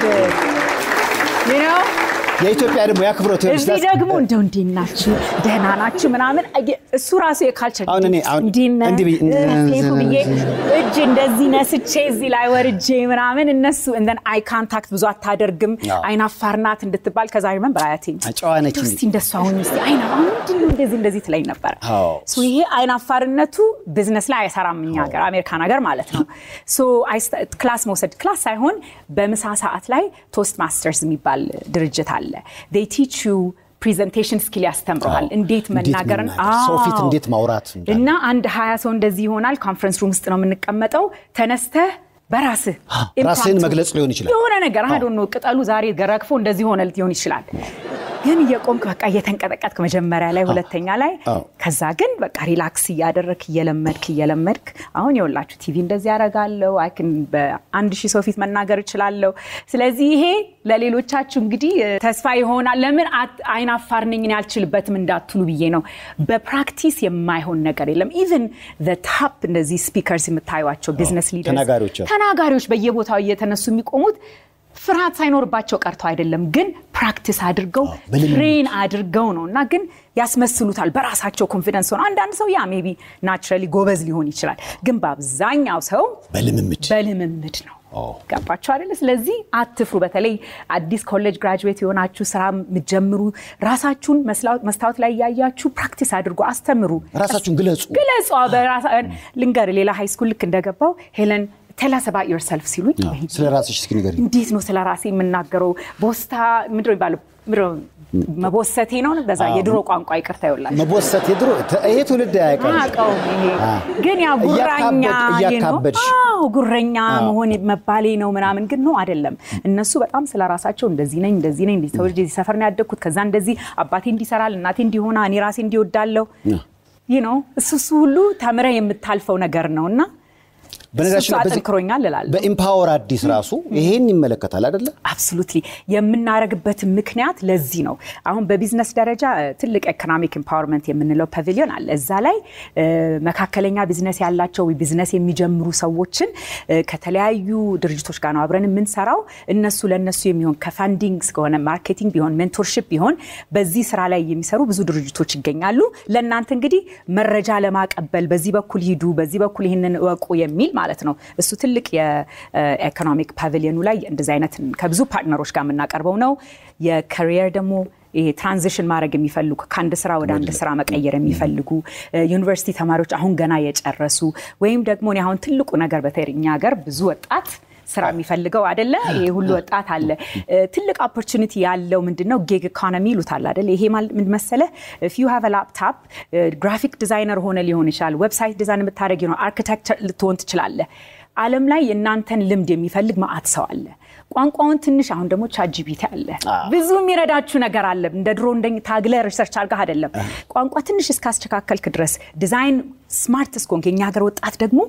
you know የኢትዮጵያ ደግሞ ያክብሮት ይወስዳል እዚህ ደግሞ እንደው እንዲናችሁ ደህና ናችሁ ምናምን እሱ ራሱ የካልቸር አሁን እኔ አሁን እንዲህ እንዲህ እጅ እንደዚህ ነስቼ እዚህ ላይ ወርጄ ምናምን እነሱ and then eye contact ብዙ አታደርግም አይናፋርናት እንድትባል ከዛ remember አያቴኝ አጫዋነች እስቲ እንደሱ አሁን እስቲ አይና ምንድነው እንደዚህ እንደዚህ ትለኝ ነበር ሶ ይሄ አይናፋርነቱ ቢዝነስ ላይ አይሰራም እኛ ሀገር አሜሪካን ሀገር ማለት ነው ሶ አይ ክላስ መውሰድ ክላስ ሳይሆን በምሳ ሰዓት ላይ ቶስት ማስተርስ የሚባል ድርጅት አለ they teach you presentation skill ያስተምራል እንዴት መናገርን ሶፊት እንዴት ማውራት እና አንድ ሃያ ሰው እንደዚህ ይሆናል ኮንፈረንስ ሩም ውስጥ ነው የምንቀመጠው ተነስተህ በራስህ ራስህን መግለጽ ሊሆን ይችላል የሆነ ነገር I don't know ቅጠሉ ዛሬ ገረክፎ እንደዚህ ሆነ ሊሆን ይችላል ግን የቆምክ በቃ እየተንቀጠቀጥክ መጀመሪያ ላይ ሁለተኛ ላይ ከዛ ግን በቃ ሪላክስ ያደረክ እየለመድክ እየለመድክ አሁን ይወላችሁ ቲቪ እንደዚህ ያረጋለው አይክን በአንድ ሺህ ሰው ፊት መናገር እችላለሁ ስለዚህ ይሄ ለሌሎቻችሁ እንግዲህ ተስፋ ይሆናል ለምን አይን አፋርነኝ ያልችልበትም እንዳትሉ ብዬ ነው በፕራክቲስ የማይሆን ነገር የለም even the top እንደዚህ ስፒከርስ የምታዩዋቸው ቢዝነስ ሊደርስ ተናጋሪዎች በየቦታው እየተነሱ የሚቆሙት ፍርሃት ሳይኖርባቸው ቀርቶ አይደለም ግን ፕራክቲስ አድርገው ትሬን አድርገው ነውና ግን ያስመስሉታል በራሳቸው ኮንፊደንስ ሆነ አንዳንድ ሰው ያ ሜቢ ናቹራሊ ጎበዝ ሊሆን ይችላል ግን በአብዛኛው ሰው በልምምድ በልምምድ ነው ገባችሁ አይደል ስለዚህ አትፍሩ በተለይ አዲስ ኮሌጅ ግራጁዌት የሆናችሁ ስራ ምትጀምሩ ራሳችሁን መስታወት ላይ ያያያችሁ ፕራክቲስ አድርጎ አስተምሩ ራሳችሁን ግለጹ ግለጹ በራሳ ልንገር ሌላ ሃይ ስኩል ልክ እንደገባው ሄለን tell us about yourself ሲሉኝ ስለ ራስሽ እስኪ ንገሪኝ እንዴት ነው ስለ ራሴ የምናገረው ቦስታ ምድሮ ይባላል ምድሮ መቦሰቴ ነው በዛ የድሮ ቋንቋ ይቅርታ ይወላል መቦሰት የድሮ ይሄ ትውልድ ያቀር አቀው ይሄ ግን ያ ጉራኛ አው ጉረኛ መሆን መባሌ ነው ምናምን ግን ነው አይደለም እነሱ በጣም ስለ ራሳቸው እንደዚህ ነኝ እንደዚህ ነኝ እንደዚህ ተወልጄ ሰፈር ነው ያደኩት ከዛ እንደዚህ አባቴ እንዲሰራል እናቴ እንዲሆና እኔ ራሴ እንዲወዳለው you know እሱ ሁሉ ተምረ የምታልፈው ነገር ነውና በነገራችን አጥንክሮኛል ይላል በኢምፓወር አዲስ ራሱ ይሄን ይመለከታል አይደለ አብሶሉትሊ የምናረግበት ምክንያት ለዚህ ነው አሁን በቢዝነስ ደረጃ ትልቅ ኢኮኖሚክ ኢምፓወርመንት የምንለው ፓቪሊዮን አለ እዛ ላይ መካከለኛ ቢዝነስ ያላቸው ቢዝነስ የሚጀምሩ ሰዎችን ከተለያዩ ድርጅቶች ጋር ነው አብረን የምንሰራው እነሱ ለነሱ የሚሆን ከፋንዲንግ እስከሆነ ማርኬቲንግ ቢሆን ሜንቶርሺፕ ቢሆን በዚህ ስራ ላይ የሚሰሩ ብዙ ድርጅቶች ይገኛሉ ለእናንተ እንግዲህ መረጃ ለማቀበል በዚህ በኩል ሂዱ በዚህ በኩል ይሄንን ወቁ የሚል ማለት ነው እሱ ትልቅ የኢኮኖሚክ ፓቪሊዮኑ ላይ እንደዛ አይነት ከብዙ ፓርትነሮች ጋር እናቀርበው ነው የካሪየር ደግሞ ይሄ ትራንዚሽን ማድረግ የሚፈልጉ ከአንድ ስራ ወደ አንድ ስራ መቀየር የሚፈልጉ ዩኒቨርሲቲ ተማሪዎች አሁን ገና የጨረሱ ወይም ደግሞ እኔ አሁን ትልቁ ነገር በተሪኛ ሀገር ብዙ ወጣት ስራ የሚፈልገው አይደለ ይሄ ሁሉ ወጣት አለ ትልቅ ኦፖርቹኒቲ ያለው ምንድነው ጊግ ኢኮኖሚ ይሉታል አይደለ ይሄ ማለት ምን መሰለ if you have a laptop graphic designer ሆነ ሊሆን ይችላል ዌብሳይት ዲዛይን የምታረጊ ነው አርኪቴክቸር ልትሆን ትችላለህ ዓለም ላይ እናንተን ልምድ የሚፈልግ ማአት ሰው አለ ቋንቋውን ትንሽ አሁን ደግሞ ቻትጂፒቲ አለ ብዙ የሚረዳችሁ ነገር አለ እንደ ድሮ እንደኝ ታግለ ሪሰርች አድርጋ አይደለም ቋንቋ ትንሽ እስካስተካከልክ ድረስ ዲዛይን ስማርት ስኮንክ የኛ ሀገር ወጣት ደግሞ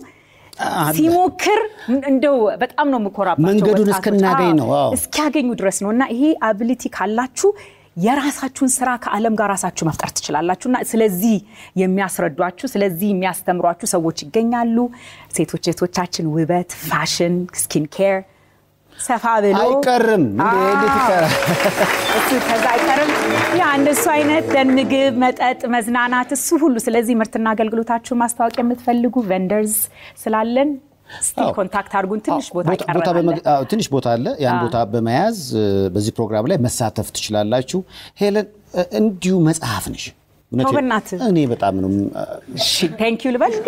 ሲሞክር እንደው በጣም ነው መኮራባቸው መንገዱን እስከናገኝ ነው እስኪያገኙ ድረስ ነውና ይሄ አቢሊቲ ካላችሁ የራሳችሁን ስራ ከዓለም ጋር ራሳችሁ መፍጠር ትችላላችሁና ስለዚህ የሚያስረዷችሁ ስለዚህ የሚያስተምሯችሁ ሰዎች ይገኛሉ ሴቶች ሴቶቻችን ውበት ፋሽን ስኪን ኬር ሰፋብሎ አይቀርም እንዴ እንዴት ይቀራል እሱ ከዛ አይቀርም ያ እንደሱ አይነት ምግብ መጠጥ መዝናናት እሱ ሁሉ ስለዚህ ምርትና አገልግሎታችሁ ማስተዋወቅ የምትፈልጉ ቬንደርስ ስላለን እስቲ ኮንታክት አድርጉን ትንሽ ቦታ ይቀርባል ትንሽ ቦታ አለ ያን ቦታ በመያዝ በዚህ ፕሮግራም ላይ መሳተፍ ትችላላችሁ ሄለን እንዲሁ መጽሐፍ ነሽ እኔ በጣም ነው እሺ ቴንክ ዩ ልበል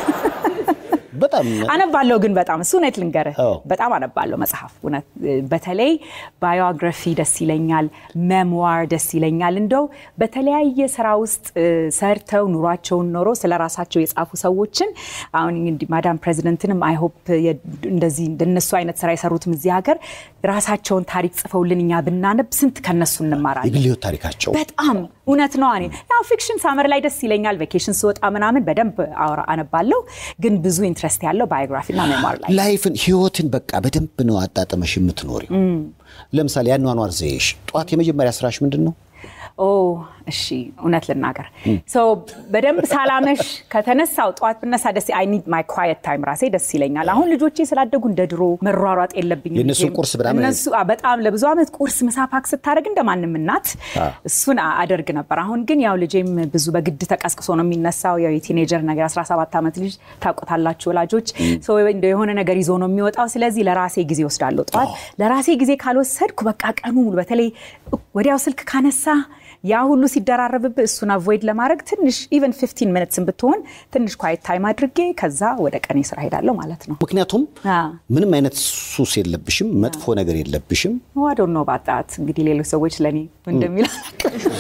በጣም አነባለሁ ግን በጣም እሱ ነት ልንገር በጣም አነባለሁ መጽሐፍ እውነት በተለይ ባዮግራፊ ደስ ይለኛል ሜሞር ደስ ይለኛል እንደው በተለያየ ስራ ውስጥ ሰርተው ኑሯቸውን ኖሮ ስለራሳቸው የጻፉ ሰዎችን አሁን እንግዲህ ማዳም ፕሬዚደንትንም አይ ሆፕ እንደዚህ እንደነሱ አይነት ስራ የሰሩትም እዚህ ሀገር ራሳቸውን ታሪክ ጽፈውልንኛ ብናነብ ስንት ከነሱ እንማራለን የግልዮ ታሪካቸው በጣም እውነት ነው አኔ ያው ፊክሽን ሳመር ላይ ደስ ይለኛል ቬኬሽን ስወጣ ምናምን በደንብ አወራ አነባለሁ ግን ብዙ ኢንትረስት ያለው ባዮግራፊ እና ሜሞር ላይ ላይፍን ህይወትን በቃ በደንብ ነው አጣጣመሽ የምትኖሪው ለምሳሌ ያኗኗር ዘይሽ ጧት የመጀመሪያ ስራሽ ምንድነው ኦ እሺ እውነት ልናገር ሶ በደንብ ሳላመሽ ከተነሳው ጧት ብነሳ ደስ አይ ኒድ ማይ ኳየት ታይም ራሴ ደስ ይለኛል አሁን ልጆቼ ስላደጉ እንደድሮ መሯሯጥ የለብኝም የነሱ ቁርስ ብራም እነሱ በጣም ለብዙ አመት ቁርስ ምሳ ፓክ ስታረግ እንደማንም እናት እሱን አደርግ ነበር አሁን ግን ያው ልጄም ብዙ በግድ ተቀስቅሶ ነው የሚነሳው ያው የቲኔጀር ነገር አስራ ሰባት አመት ልጅ ታቆታላችሁ ወላጆች ሶ እንደው የሆነ ነገር ይዞ ነው የሚወጣው ስለዚህ ለራሴ ጊዜ ወስዳለሁ ጧት ለራሴ ጊዜ ካልወሰድኩ በቃ ቀኑ ሙሉ በተለይ ወዲያው ስልክ ካነሳ ያ ሁሉ ሲደራረብብ እሱን አቮይድ ለማድረግ ትንሽ even fifteen minutes ብትሆን ትንሽ ኳይት ታይም አድርጌ ከዛ ወደ ቀኔ ስራ ሄዳለሁ ማለት ነው ምክንያቱም ምንም አይነት ሱስ የለብሽም መጥፎ ነገር የለብሽም I don't know about that እንግዲህ ሌሎች ሰዎች ለኔ እንደሚላክ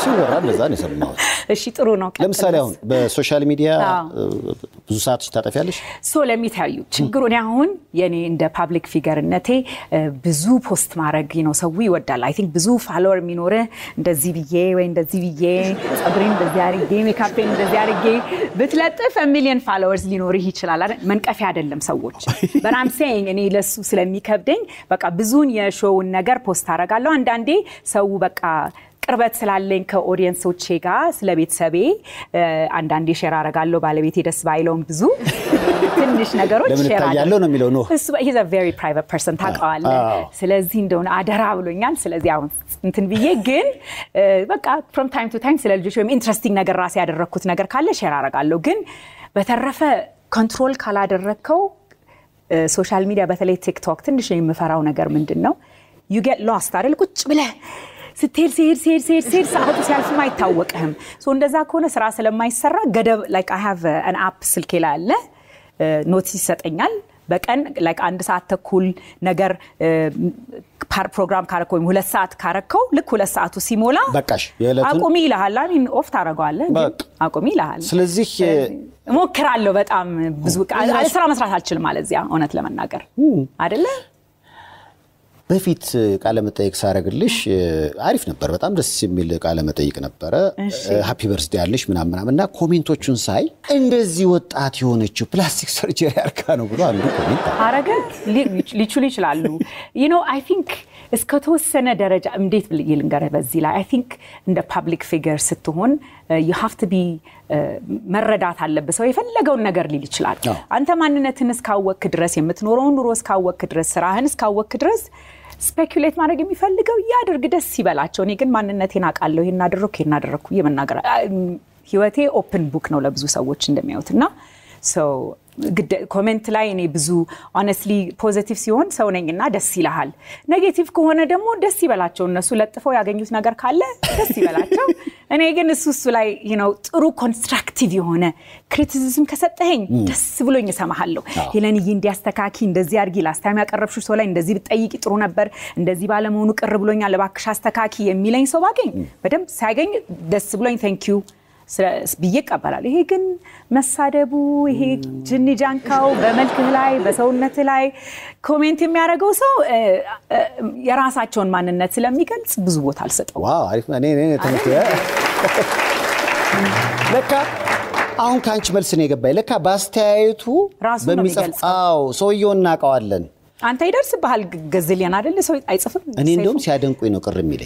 ሲወራ እንደዛ ነው የሰማሁት። እሺ ጥሩ ነው። ለምሳሌ አሁን በሶሻል ሚዲያ ብዙ ሰዓት ታጠፊያለሽ? ሶ ለሚታዩ ችግሩን አሁን የኔ እንደ ፐብሊክ ፊገርነቴ ብዙ ፖስት ማድረግ ነው ሰው ይወዳል። አይ ቲንክ ብዙ ፎሎወር የሚኖር እንደዚህ ብዬ ወይ እንደዚህ ብዬ ጸጉሬን እንደዚህ አድርጌ ሜካፔን እንደዚህ አድርጌ ብትለጥፍ ሚሊዮን ፎሎወርስ ሊኖርህ ይችላል አይደል? መንቀፊያ አይደለም ሰዎች but I'm saying እኔ ለሱ ስለሚከብደኝ በቃ ብዙን የሾውን ነገር ፖስት አደርጋለሁ። አንዳንዴ ሰው በቃ ቅርበት ስላለኝ ከኦዲየንሶቼ ጋር ስለቤተሰቤ አንዳንዴ ሼር አደርጋለሁ። ባለቤቴ ደስ ባይለውም ብዙ ትንሽ ነገሮች ሼር አደርጋለሁ ነው የሚለው ነው። he's a very private person ታውቃለህ። ስለዚህ እንደሆነ አደራ ብሎኛል። ስለዚህ አሁን እንትን ብዬ ግን በቃ from time to time ስለ ልጆች ወይም ኢንትረስቲንግ ነገር ራሴ ያደረኩት ነገር ካለ ሼር አደርጋለሁ። ግን በተረፈ ኮንትሮል ካላደረከው ሶሻል ሚዲያ በተለይ ቲክቶክ ትንሽ የምፈራው ነገር ምንድነው you get lost አይደል? ቁጭ ብለህ ስትሄድ ስትሄድ ስትሄድ ስትሄድ ስትሄድ ሰዓቱ ሲያልፍም አይታወቅህም። ሶ እንደዛ ከሆነ ስራ ስለማይሰራ ገደብ like I have an app ስልኬ ላይ አለ ኖቲስ ይሰጠኛል በቀን like አንድ ሰዓት ተኩል ነገር ፓር ፕሮግራም ካረከው ወይም ሁለት ሰዓት ካረከው ልክ ሁለት ሰዓቱ ሲሞላ በቃሽ የለቱን አቁሚ ይልሃል አይደል? ኦፍ ታረጋለህ አቁሚ ይልሃል። ስለዚህ ሞክራለሁ በጣም ብዙ አለ ስራ መስራት አልችልም ማለት ዚያ እውነት ለመናገር አይደለ? በፊት ቃለ መጠይቅ ሳረግልሽ አሪፍ ነበር። በጣም ደስ የሚል ቃለ መጠይቅ ነበር። ሃፒ በርዝዴይ ያለሽ ምናምን ምናምንና ኮሜንቶቹን ሳይ እንደዚህ ወጣት የሆነችው ፕላስቲክ ሰርጀሪ አርካ ነው ብሎ አንዱ ኮሜንት አረገ ሊቹሊ ይችላሉ። you know I think እስከተወሰነ ደረጃ እንዴት ይልንገር በዚህ ላይ I think እንደ ፐብሊክ ፊገር ስትሆን you have to be መረዳት አለበት። ሰው የፈለገውን ነገር ሊል ይችላል። አንተ ማንነትን እስካወክ ድረስ የምትኖረው ኑሮ እስካወክ ድረስ ስራህን እስካወክ ድረስ ስፔኩሌት ማድረግ የሚፈልገው ያድርግ ደስ ይበላቸው። እኔ ግን ማንነቴን አውቃለሁ ይሄን አደረኩ ይሄን አደረኩ የመናገር ህይወቴ ኦፕን ቡክ ነው ለብዙ ሰዎች እንደሚያዩትና so ኮሜንት ላይ እኔ ብዙ honestly ፖዚቲቭ ሲሆን ሰው ነኝና ደስ ይላል። ኔጌቲቭ ከሆነ ደግሞ ደስ ይበላቸው እነሱ ለጥፈው ያገኙት ነገር ካለ ደስ ይበላቸው። እኔ ግን እሱ እሱ ላይ you know ጥሩ ኮንስትራክቲቭ የሆነ ክሪቲሲዝም ከሰጠኸኝ ደስ ብሎኝ እሰማሃለሁ። ሄለንዬ እንዲያስተካኪ እንደዚህ አርጊ ላስታም ያቀረብሽው ሰው ላይ እንደዚህ ብትጠይቂ ጥሩ ነበር እንደዚህ ባለመሆኑ ቅር ብሎኛል ለባክሽ አስተካኪ የሚለኝ ሰው ባገኝ በደንብ ሳይገኝ ደስ ብሎኝ thank you ብዬ ቀበላል። ይሄ ግን መሳደቡ ይሄ ጅኒ ጃንካው በመልክህ ላይ በሰውነት ላይ ኮሜንት የሚያደርገው ሰው የራሳቸውን ማንነት ስለሚገልጽ ብዙ ቦታ አልሰጠው። ዋው አሪፍ እኔ እኔ ተመተ ለካ አሁን ካንቺ መልስ ነው የገባኝ። ለካ ባስተያየቱ በሚጽፋው ሰውየውን እናቀዋለን። አንተ ይደርስብሃል ገዝሊያን አይደል? ሰው አይጽፍም። እኔ እንደውም ሲያደንቁኝ ነው ቅር የሚለኝ።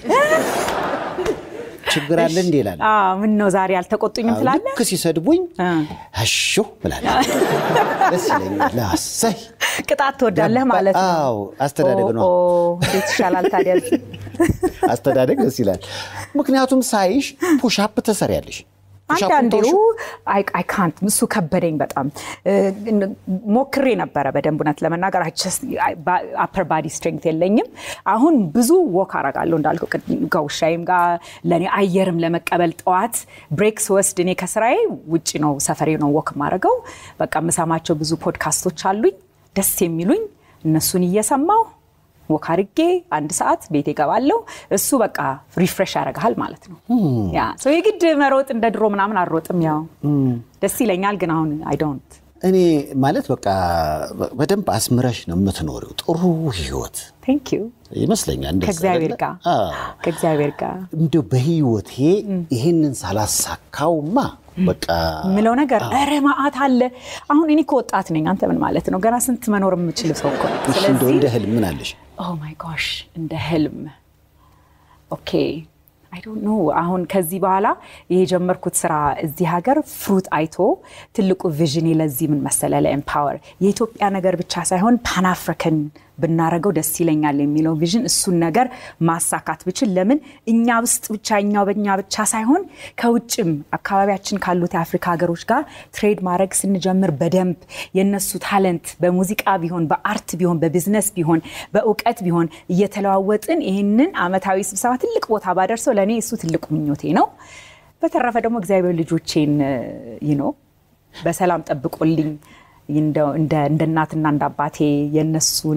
ችግር አለ እንዴ ይላል። አዎ ምን ነው ዛሬ አልተቆጡኝም ትላለህ? ልክ ሲሰድቡኝ አሹ ብላለሁ። ደስ ይለኛል። ላሳይ ቅጣት ትወዳለህ ማለት ነው። አዎ አስተዳደግ ነው። ኦ እንዴት ይሻላል ታዲያ? አስተዳደግ ደስ ይላል። ምክንያቱም ሳይሽ ፑሽ አፕ ተሰሪያለሽ። አንዳንዴው አይ አይ ካንት ምሱ ከበደኝ በጣም ሞክሬ ነበር በደንቡነት ለመናገር አቸስ አፐር ባዲ ስትሬንግዝ የለኝም። አሁን ብዙ ወክ አረጋለሁ እንዳልኩ ከውሻይም ጋር ለኔ አየርም ለመቀበል ጠዋት ብሬክስ ወስድ እኔ ከስራዬ ውጪ ነው ሰፈሬ ነው ወክ ማረጋው። በቃ መሳማቸው ብዙ ፖድካስቶች አሉኝ ደስ የሚሉኝ እነሱን እየሰማው ወካርጌ አንድ ሰዓት ቤቴ ገባለሁ። እሱ በቃ ሪፍሬሽ ያረጋል ማለት ነው። ያ ሶ የግድ መሮጥ እንደ ድሮ ምናምን አልሮጥም። ያው ደስ ይለኛል ግን አሁን አይ ዶንት እኔ ማለት በቃ በደንብ አስምረሽ ነው የምትኖሪው ጥሩ ህይወት። ቴንክ ዩ ይመስለኛል እንደዛ ከእግዚአብሔር ጋር ከእግዚአብሔር ጋር እንደው በህይወቴ ይሄንን ሳላሳካውማ በቃ ምለው ነገር አረ ማአት አለ። አሁን እኔ ከወጣት ነኝ አንተ ምን ማለት ነው? ገና ስንት መኖር የምችል ሰው እኮ። ስለዚህ እንደ ህልም ምን አለሽ? ኦ ማይ ጎሽ እንደ ህልም ኦኬ I don't know አሁን ከዚህ በኋላ የጀመርኩት ስራ እዚህ ሀገር ፍሩት አይቶ ትልቁ ቪዥን ለዚህ ምን መሰለ ለኤምፓወር የኢትዮጵያ ነገር ብቻ ሳይሆን ፓን አፍሪካን ብናረገው ደስ ይለኛል የሚለው ቪዥን እሱን ነገር ማሳካት ብቻ ለምን እኛ ውስጥ ብቻ እኛው በእኛ ብቻ ሳይሆን ከውጭም አካባቢያችን ካሉት የአፍሪካ ሀገሮች ጋር ትሬድ ማድረግ ስንጀምር በደንብ የነሱ ታለንት በሙዚቃ ቢሆን በአርት ቢሆን በቢዝነስ ቢሆን በእውቀት ቢሆን እየተለዋወጥን ይሄንን አመታዊ ስብሰባ ትልቅ ቦታ ባደርሰው ለኔ እሱ ትልቁ ምኞቴ ነው። በተረፈ ደግሞ እግዚአብሔር ልጆቼን you know በሰላም ጠብቆልኝ እንደ እንደ እናትና እንደ አባቴ የነሱን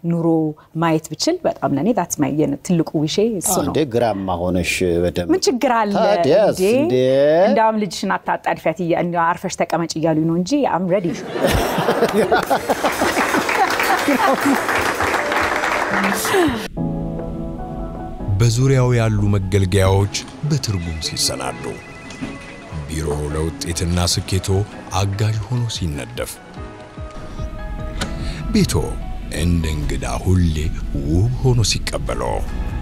ኑሮ ማየት ብችል በጣም ለኔ that's my ትልቁ ዊሼ እሱ ነው እንደ ግራማ ሆነሽ በደም ምን ችግር አለ እንዴ እንዳም ልጅሽን አታጣድፊያት እንዴ አርፈሽ ተቀመጭ ይያሉኝ ነው እንጂ I'm ready በዙሪያው ያሉ መገልገያዎች በትርጉም ሲሰናዱ ቢሮ ለውጤትና ስኬቶ አጋዥ ሆኖ ሲነደፍ ቤቶ እንደ እንግዳ ሁሌ ውብ ሆኖ ሲቀበለው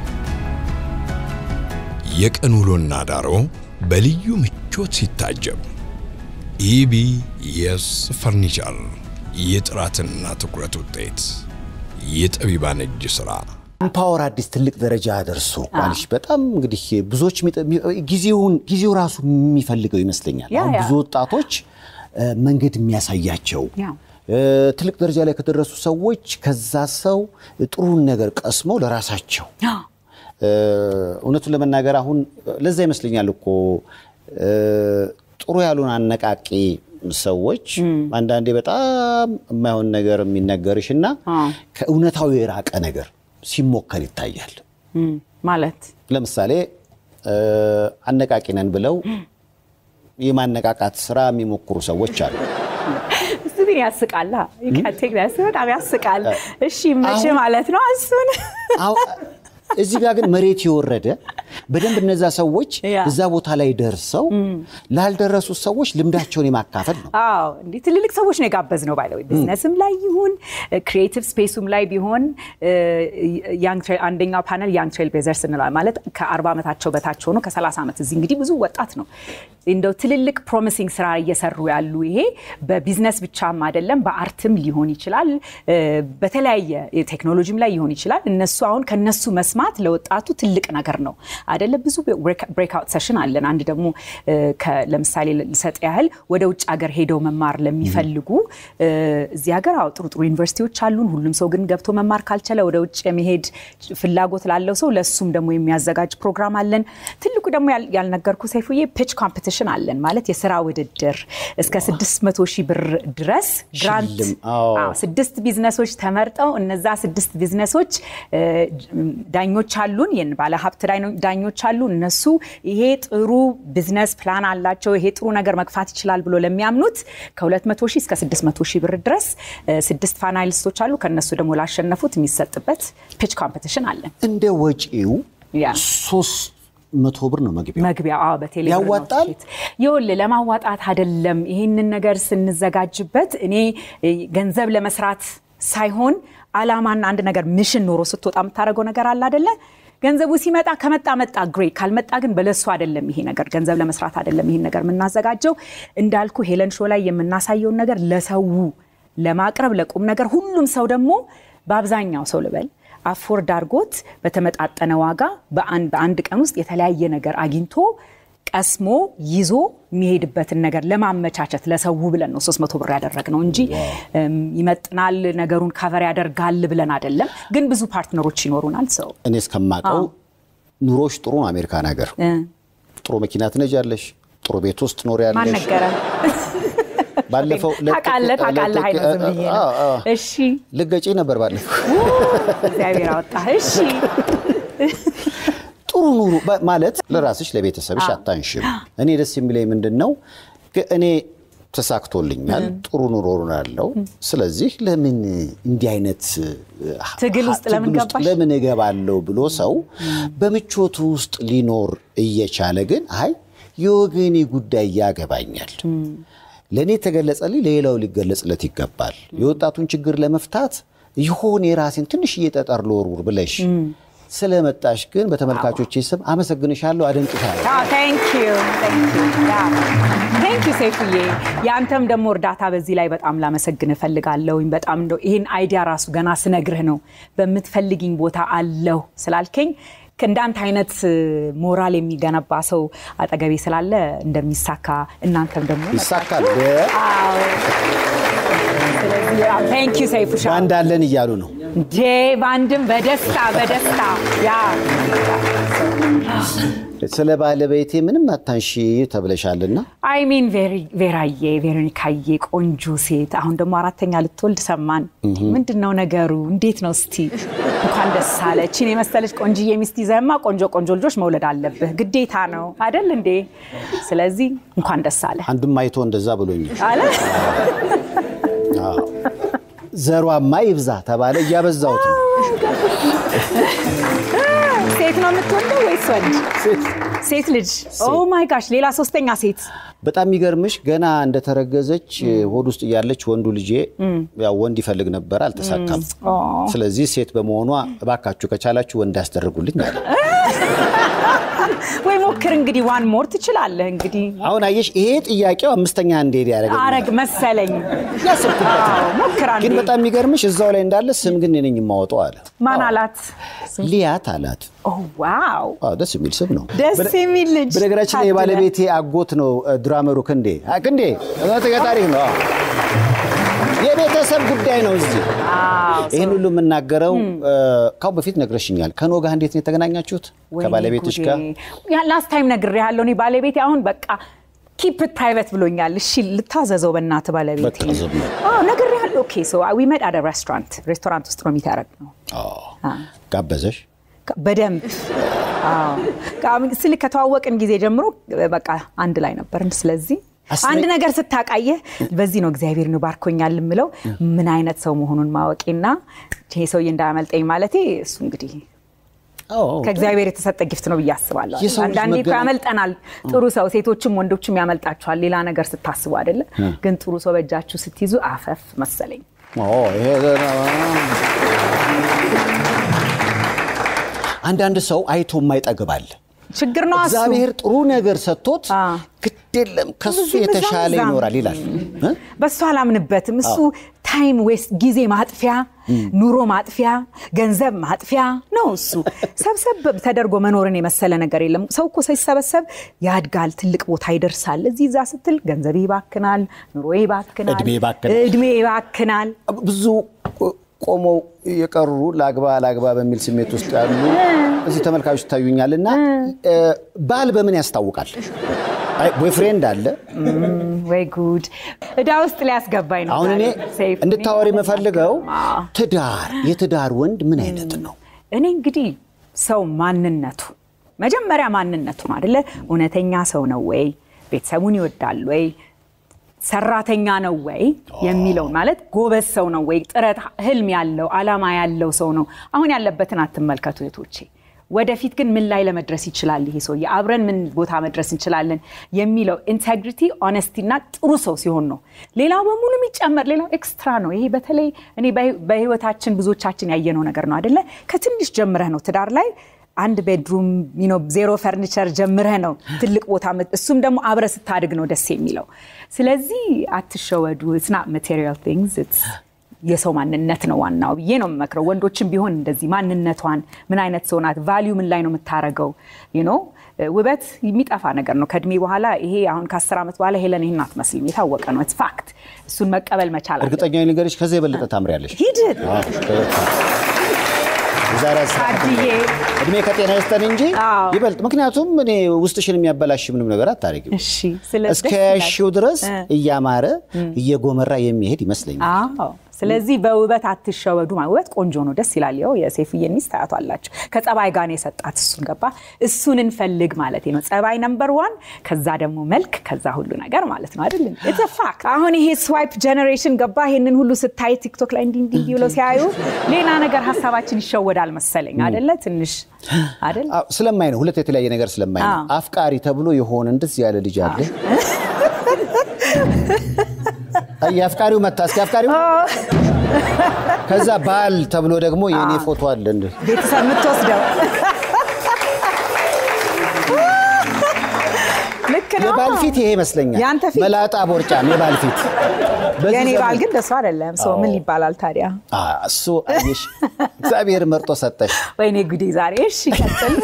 የቀን ውሎና ዳሮ በልዩ ምቾት ሲታጀብ ኢቢ የስ ፈርኒቸር የጥራትና ትኩረት ውጤት የጠቢባን እጅ ሥራ ፓወር አዲስ ትልቅ ደረጃ ደርሶ ማለት በጣም እንግዲህ ብዙዎች ጊዜውን ጊዜው ራሱ የሚፈልገው ይመስለኛል ብዙ ወጣቶች መንገድ የሚያሳያቸው ትልቅ ደረጃ ላይ ከደረሱ ሰዎች ከዛ ሰው ጥሩ ነገር ቀስመው ለራሳቸው እውነቱን ለመናገር አሁን ለዛ ይመስለኛል እኮ ጥሩ ያሉን አነቃቂ ሰዎች አንዳንዴ በጣም የማይሆን ነገር የሚነገርሽና ከእውነታው የራቀ ነገር ሲሞከር ይታያል ማለት ለምሳሌ አነቃቂ ነን ብለው የማነቃቃት ስራ የሚሞክሩ ሰዎች አሉ እሱን ያስቃላ ይካቴክ በጣም ያስቃል እሺ መቼ ማለት ነው እሱን እዚህ ጋር ግን መሬት ይወረደ በደንብ እነዛ ሰዎች እዛ ቦታ ላይ ደርሰው ላልደረሱ ሰዎች ልምዳቸውን የማካፈል ነው አዎ እንዴ ትልልቅ ሰዎች ነው ጋበዝነው ባይለው ቢዝነስም ላይ ይሁን ክሪኤቲቭ ስፔስም ላይ ቢሆን ያንግ አንደኛው ፓነል ያንግ ትሬል ቤዘርስ እንላለን ማለት ከ40 ዓመታቸው በታች ሆኖ ከ30 ዓመት እዚህ እንግዲህ ብዙ ወጣት ነው እንደው ትልልቅ ፕሮሚሲንግ ስራ እየሰሩ ያሉ ይሄ በቢዝነስ ብቻም አይደለም በአርትም ሊሆን ይችላል በተለያየ ቴክኖሎጂም ላይ ሊሆን ይችላል እነሱ አሁን ከነሱ መስማት ለወጣቱ ትልቅ ነገር ነው አይደለ ብዙ ብሬክ አውት ሴሽን አለን አንድ ደግሞ ለምሳሌ ለሰጥ ያህል ወደ ውጭ ሀገር ሄደው መማር ለሚፈልጉ እዚህ ሀገር አው ጥሩ ጥሩ ዩኒቨርሲቲዎች አሉን ሁሉም ሰው ግን ገብቶ መማር ካልቻለ ወደ ውጭ የመሄድ ፍላጎት ላለው ሰው ለሱም ደግሞ የሚያዘጋጅ ፕሮግራም አለን ትልቁ ደግሞ ያልነገርኩ ሰይፉዬ ፒች ኮምፒቲሽን አለን ማለት የሥራ ውድድር እስከ ስድስት መቶ ሺህ ብር ድረስ ግራንት አዎ ስድስት ቢዝነሶች ተመርጠው እነዛ ስድስት ቢዝነሶች ዳኞች አሉን የን ባለ ሀብት ዳኞች አሉ እነሱ ይሄ ጥሩ ቢዝነስ ፕላን አላቸው ይሄ ጥሩ ነገር መግፋት ይችላል ብሎ ለሚያምኑት ከ200 ሺህ እስከ ስድስት መቶ ሺህ ብር ድረስ ስድስት ፋይናሊስቶች አሉ ከነሱ ደግሞ ላሸነፉት የሚሰጥበት ፒች ኮምፒቲሽን አለ እንደ ወጪው ሶስት መቶ ብር ነው መግቢያው መግቢያው አዎ በቴሌቪዥን ያዋጣል ይወል ለማዋጣት አይደለም ይሄንን ነገር ስንዘጋጅበት እኔ ገንዘብ ለመስራት ሳይሆን አላማና አንድ ነገር ሚሽን ኖሮ ስትወጣ የምታረገው ነገር አለ አይደለ ገንዘቡ ሲመጣ ከመጣ መጣ ግሬት ካልመጣ ግን በለሱ አይደለም ይሄ ነገር ገንዘብ ለመስራት አይደለም ይሄን ነገር የምናዘጋጀው እንዳልኩ ሄለን ሾው ላይ የምናሳየው ነገር ለሰው ለማቅረብ ለቁም ነገር ሁሉም ሰው ደግሞ በአብዛኛው ሰው ልበል አፎርድ አርጎት በተመጣጠነ ዋጋ በአንድ በአንድ ቀን ውስጥ የተለያየ ነገር አግኝቶ ቀስሞ ይዞ የሚሄድበትን ነገር ለማመቻቸት ለሰው ብለን ነው ሶስት መቶ ብር ያደረግነው እንጂ ይመጥናል ነገሩን ካቨር ያደርጋል ብለን አይደለም ግን ብዙ ፓርትነሮች ይኖሩናል ሰው እኔ እስከማቀው ኑሮሽ ጥሩ ነው አሜሪካ ነገር ጥሩ መኪና ትነጃለሽ ጥሩ ቤት ውስጥ ኖሪያለሽ ማን ነገረ ባለፈው ለታቃለ ታቃለ አይደለም ብዬ ነው እሺ ልገጪ ነበር ባለፈው እግዚአብሔር አወጣ እሺ ጥሩ ኑሮ ማለት ለራስሽ ለቤተሰብሽ አታንሽም እኔ ደስ የሚለኝ ምንድነው እኔ ተሳክቶልኛል ጥሩ ኑሮ ኖራለሁ ስለዚህ ለምን እንዲህ አይነት ትግል ውስጥ ለምን ገባሽ ለምን እገባለሁ ብሎ ሰው በምቾቱ ውስጥ ሊኖር እየቻለ ግን አይ የወገኔ ጉዳይ ያገባኛል ለኔ ተገለጸልኝ ሌላው ሊገለጽለት ይገባል የወጣቱን ችግር ለመፍታት ይሆን የራስን ትንሽ እየተጠር ለወርውር ብለሽ ስለመጣሽ ግን በተመልካቾቼ ስም አመሰግንሻለሁ አደንቅሻለሁ አዎ thank you thank you yeah thank you ሰይፉዬ ያንተም ደግሞ እርዳታ በዚህ ላይ በጣም ላመሰግን ፈልጋለሁ በጣም እንደው ይሄን አይዲያ ራሱ ገና ስነግርህ ነው በመትፈልጊኝ ቦታ አለው ስላልከኝ ከእንዳንተ አይነት ሞራል የሚገነባ ሰው አጠገቤ ስላለ እንደሚሳካ እናንተም ደግሞ ይሳካል አዎ ስለዚህ thank you ሰይፉሻ ባንዳለን ይያሉ ነው ጄ ባንድም በደስታ በደስታ ያ ስለ ባለቤቴ ምንም አታንሺ ተብለሻልና አይ ሚን ቬሪ ቬራዬ ቬሮኒካዬ ቆንጆ ሴት አሁን ደግሞ አራተኛ ልትወልድ ሰማን ምንድነው ነገሩ እንዴት ነው እስቲ እንኳን ደስ አለች እኔ መሰለሽ ቆንጆዬ ሚስት ይዘህማ ቆንጆ ቆንጆ ልጆች መውለድ አለብህ ግዴታ ነው አይደል እንዴ ስለዚህ እንኳን ደስ አለ አንዱም አይቶ እንደዛ ብሎኝ አለ አዎ ዘሯማ ይብዛ ተባለ ያበዛውት ነው ሴት ነው የምትወልደው ወይስ ወንድ ሴት ሴት ልጅ ኦ ማይ ጋሽ ሌላ ሶስተኛ ሴት በጣም ይገርምሽ ገና እንደተረገዘች ሆድ ውስጥ ያለች ወንዱ ልጄ ያው ወንድ ይፈልግ ነበር አልተሳካም ስለዚህ ሴት በመሆኗ እባካችሁ ከቻላችሁ ወንድ ያስደርጉልኝ አለ ወይ ሞክር እንግዲህ ዋን ሞር ትችላለህ እንግዲህ አሁን አየሽ ይሄ ጥያቄው አምስተኛ እንዴት ያደረገ አረግ መሰለኝ ያሰብኩበት ሞክር አንዴ ግን በጣም ይገርምሽ እዛው ላይ እንዳለ ስም ግን እኔን የማወጣው አለ ማን አላት ሊያት አላት ኦ ዋው አዎ ደስ የሚል ስም ነው ደስ የሚል ልጅ በነገራችን ላይ የባለቤቴ አጎት ነው ድራመሩ ክንዴ ክንዴ ታሪክ ነው የቤተሰብ ጉዳይ ነው እዚህ አዎ ይሄን ሁሉ መናገረው ካው በፊት ነግረሽኛል ከኖ ጋር እንዴት ነው የተገናኛችሁት ከባለቤትሽ ጋር ያ ላስት ታይም ነግሬያለሁ እኔ ባለቤቴ አሁን በቃ keep it private ብሎኛል እሺ ልታዘዘው በእናት ባለቤቴ አዎ ነግሬያለሁ ኦኬ so we met at a restaurant ሬስቶራንት ውስጥ ነው የሚታረቀው አዎ ጋበዘሽ በደንብ አዎ ካም ስለ ከተዋወቅን ጊዜ ጀምሮ በቃ አንድ ላይ ነበርን ስለዚህ አንድ ነገር ስታቃየ በዚህ ነው እግዚአብሔር ነው ባርኮኛል ምለው ምን አይነት ሰው መሆኑን ማወቄና ይሄ ሰው እንዳያመልጠኝ ማለቴ እሱ እንግዲህ አዎ ከእግዚአብሔር የተሰጠ ጊፍት ነው በያስባለሁ አንዳንዴ ያመልጠናል ጥሩ ሰው ሴቶችም ወንዶችም ያመልጣቸዋል ሌላ ነገር ስታስቡ አይደለ ግን ጥሩ ሰው በእጃችሁ ስትይዙ አፈፍ መሰለኝ ኦ ይሄ አንዳንድ ሰው አይቶ የማይጠግባል ችግር ነው አሱ እግዚአብሔር ጥሩ ነገር ሰጥቶት ግዴለም ከሱ የተሻለ ይኖራል ይላል በሱ አላምንበትም እሱ ታይም ዌስት ጊዜ ማጥፊያ ኑሮ ማጥፊያ ገንዘብ ማጥፊያ ነው እሱ ሰብሰብ ተደርጎ መኖርን የመሰለ ነገር የለም ሰው እኮ ሳይሰበሰብ ያድጋል ትልቅ ቦታ ይደርሳል እዚህ ዛ ስትል ገንዘብ ይባክናል ኑሮ ይባክናል እድሜ ይባክናል ብዙ ቆሞ የቀሩ ላግባ ላግባ በሚል ስሜት ውስጥ ያሉ እዚህ ተመልካቾች ታዩኛልና ባል በምን ያስታውቃል አይ ቦይፍሬንድ አለ ወይ ጉድ እዳ ውስጥ ሊያስገባኝ ነው አሁን እኔ እንድታወሪ መፈልገው ትዳር የትዳር ወንድ ምን አይነት ነው እኔ እንግዲህ ሰው ማንነቱ መጀመሪያ ማንነቱ ነው አይደለ እውነተኛ ሰው ነው ወይ ቤተሰቡን ይወዳል ወይ ሰራተኛ ነው ወይ የሚለው ማለት ጎበዝ ሰው ነው ወይ ጥረት ህልም ያለው አላማ ያለው ሰው ነው አሁን ያለበትን አትመልከቱ እህቶቼ ወደፊት ግን ምን ላይ ለመድረስ ይችላል ይሄ ሰው ያብረን ምን ቦታ መድረስ እንችላለን የሚለው ኢንቴግሪቲ ሆነስቲና ጥሩ ሰው ሲሆን ነው ሌላው በሙሉ የሚጨመር ሌላው ኤክስትራ ነው ይሄ በተለይ እኔ በህይወታችን ብዙዎቻችን ያየነው ነገር ነው አይደለ ከትንሽ ጀምረህ ነው ትዳር ላይ አንድ ቤድሩም you know ዜሮ ፈርኒቸር ጀምረህ ነው ትልቅ ቦታ እሱም ደግሞ አብረ ስታድግ ነው ደስ የሚለው ስለዚህ አትሸወዱ it's not material things it's የሰው ማንነት ነው ዋናው ብዬ ነው መክረው ወንዶችም ቢሆን እንደዚህ ማንነቷን ምን አይነት ሰው ናት ቫልዩ ምን ላይ ነው የምታረገው you know ውበት የሚጠፋ ነገር ነው ከድሜ በኋላ ይሄ አሁን ከ10 አመት በኋላ ሄለን ይሄን አትመስልም የታወቀ ነው it's fact እሱን መቀበል መቻል አለ እርግጠኛ ነኝ ነገርሽ ከዚህ የበለጠ ታምሪያለሽ ሂድ ዛራስ እድሜ ከጤና ይስጠን እንጂ ይበልጥ ምክንያቱም እኔ ውስጥሽን የሚያበላሽ ምንም ነገር አታረጊም እሺ ስለዚህ እስከያሽው ድረስ እያማረ እየጎመራ የሚሄድ ይመስለኛል አዎ ስለዚህ በውበት አትሸወዱ ማለት ቆንጆ ነው ደስ ይላል ያው የሴፍዬ ሚስት ታያቷላችሁ ከጸባይ ጋር ነው የሰጣት እሱን ገባ እሱን እንፈልግ ማለት ነው ጸባይ ነምበር ዋን ከዛ ደግሞ መልክ ከዛ ሁሉ ነገር ማለት ነው አይደል it's a fact አሁን ይሄ ስዋይፕ ጀነሬሽን ገባ ይሄንን ሁሉ ስታይ ቲክቶክ ላይ እንዲ እንዲ ብሎ ሲያዩ ሌላ ነገር ሐሳባችን ይሸወዳል መሰለኝ አይደለ ትንሽ አይደል አዎ ስለማይ ነው ሁለት የተለያየ ነገር ስለማይ ነው አፍቃሪ ተብሎ የሆነ እንደዚህ ያለ ልጅ አለ አይ አፍቃሪው መታስኪ አፍቃሪው ከዛ ባል ተብሎ ደግሞ የኔ ፎቶ አለ እንደ ቤተሰብ ምትወስደው ልክ ነው የባል ፊት ይሄ ይመስለኛል መላጣ ቦርጫም የባል ፊት የኔ ባል ግን ደስ አይደለም ሰው ምን ይባላል ታዲያ እሱ አይሽ እግዚአብሔር መርጦ ሰጠሽ ወይኔ ጉዲ ዛሬ እሺ ቀጥል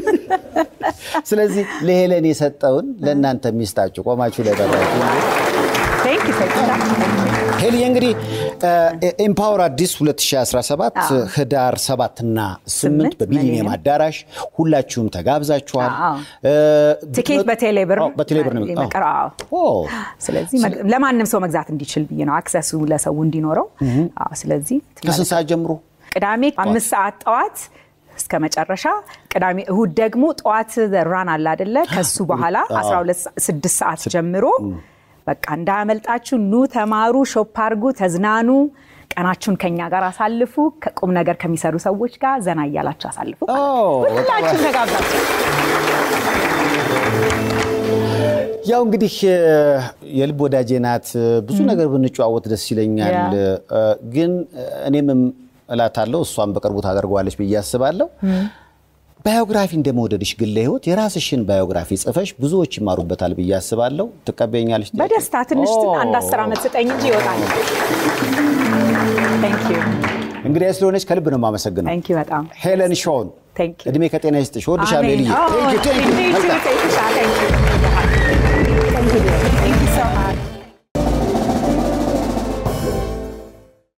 ስለዚህ ለሄለን የሰጠውን ለእናንተ ሚስታችሁ ቆማችሁ ለደረሱ Thank you, thank you. ሄሊ እንግዲህ ኤምፓወር አዲስ ሁለት ሺህ አስራ ሰባት ህዳር ሰባት እና ስምንት በሚሊኒየም አዳራሽ ሁላችሁም ተጋብዛችኋል። ቲኬት በቴሌብር በቴሌብር ነው የሚቀርበው። ኦ ስለዚህ ለማንም ሰው መግዛት እንዲችል ብዬ ነው አክሰሱ ለሰው እንዲኖረው። አዎ ስለዚህ ከስንት ሰዓት ጀምሮ? ቅዳሜ አምስት ሰዓት ጠዋት እስከ መጨረሻ ቅዳሜ እሁድ ደግሞ ጠዋት ራን አለ አይደለ ከሱ በኋላ አስራ ሁለት ስድስት ሰዓት ጀምሮ በቃ እንዳያመልጣችሁ ኑ ተማሩ ሾፕ አርጉ ተዝናኑ ቀናችሁን ከኛ ጋር አሳልፉ ከቁም ነገር ከሚሰሩ ሰዎች ጋር ዘና ያያላችሁ አሳልፉ ሁላችሁ ተጋብዛችሁ ያው እንግዲህ የልብ ወዳጄ ናት ብዙ ነገር ብንጫወት ደስ ይለኛል ግን እኔም እላታለሁ እሷም በቅርቡ ታደርገዋለች ብዬ አስባለሁ ባዮግራፊ እንደመወደድሽ ግለ ህይወት የራስሽን ባዮግራፊ ጽፈሽ ብዙዎች ይማሩበታል ብዬ አስባለሁ ተቀበይኛለሽ በደስታ ትንሽ አንድ አስር አመት ስጠኝ እንጂ ይወጣል Thank you እንግዲህ ስለሆነች ከልብ ነው ማመሰግነው Thank you በጣም ሄለን ሾን Thank you እድሜ ከጤና ይስጥሽ ወድሻለሁ ሄሊ Thank you Thank you Thank you Thank you so much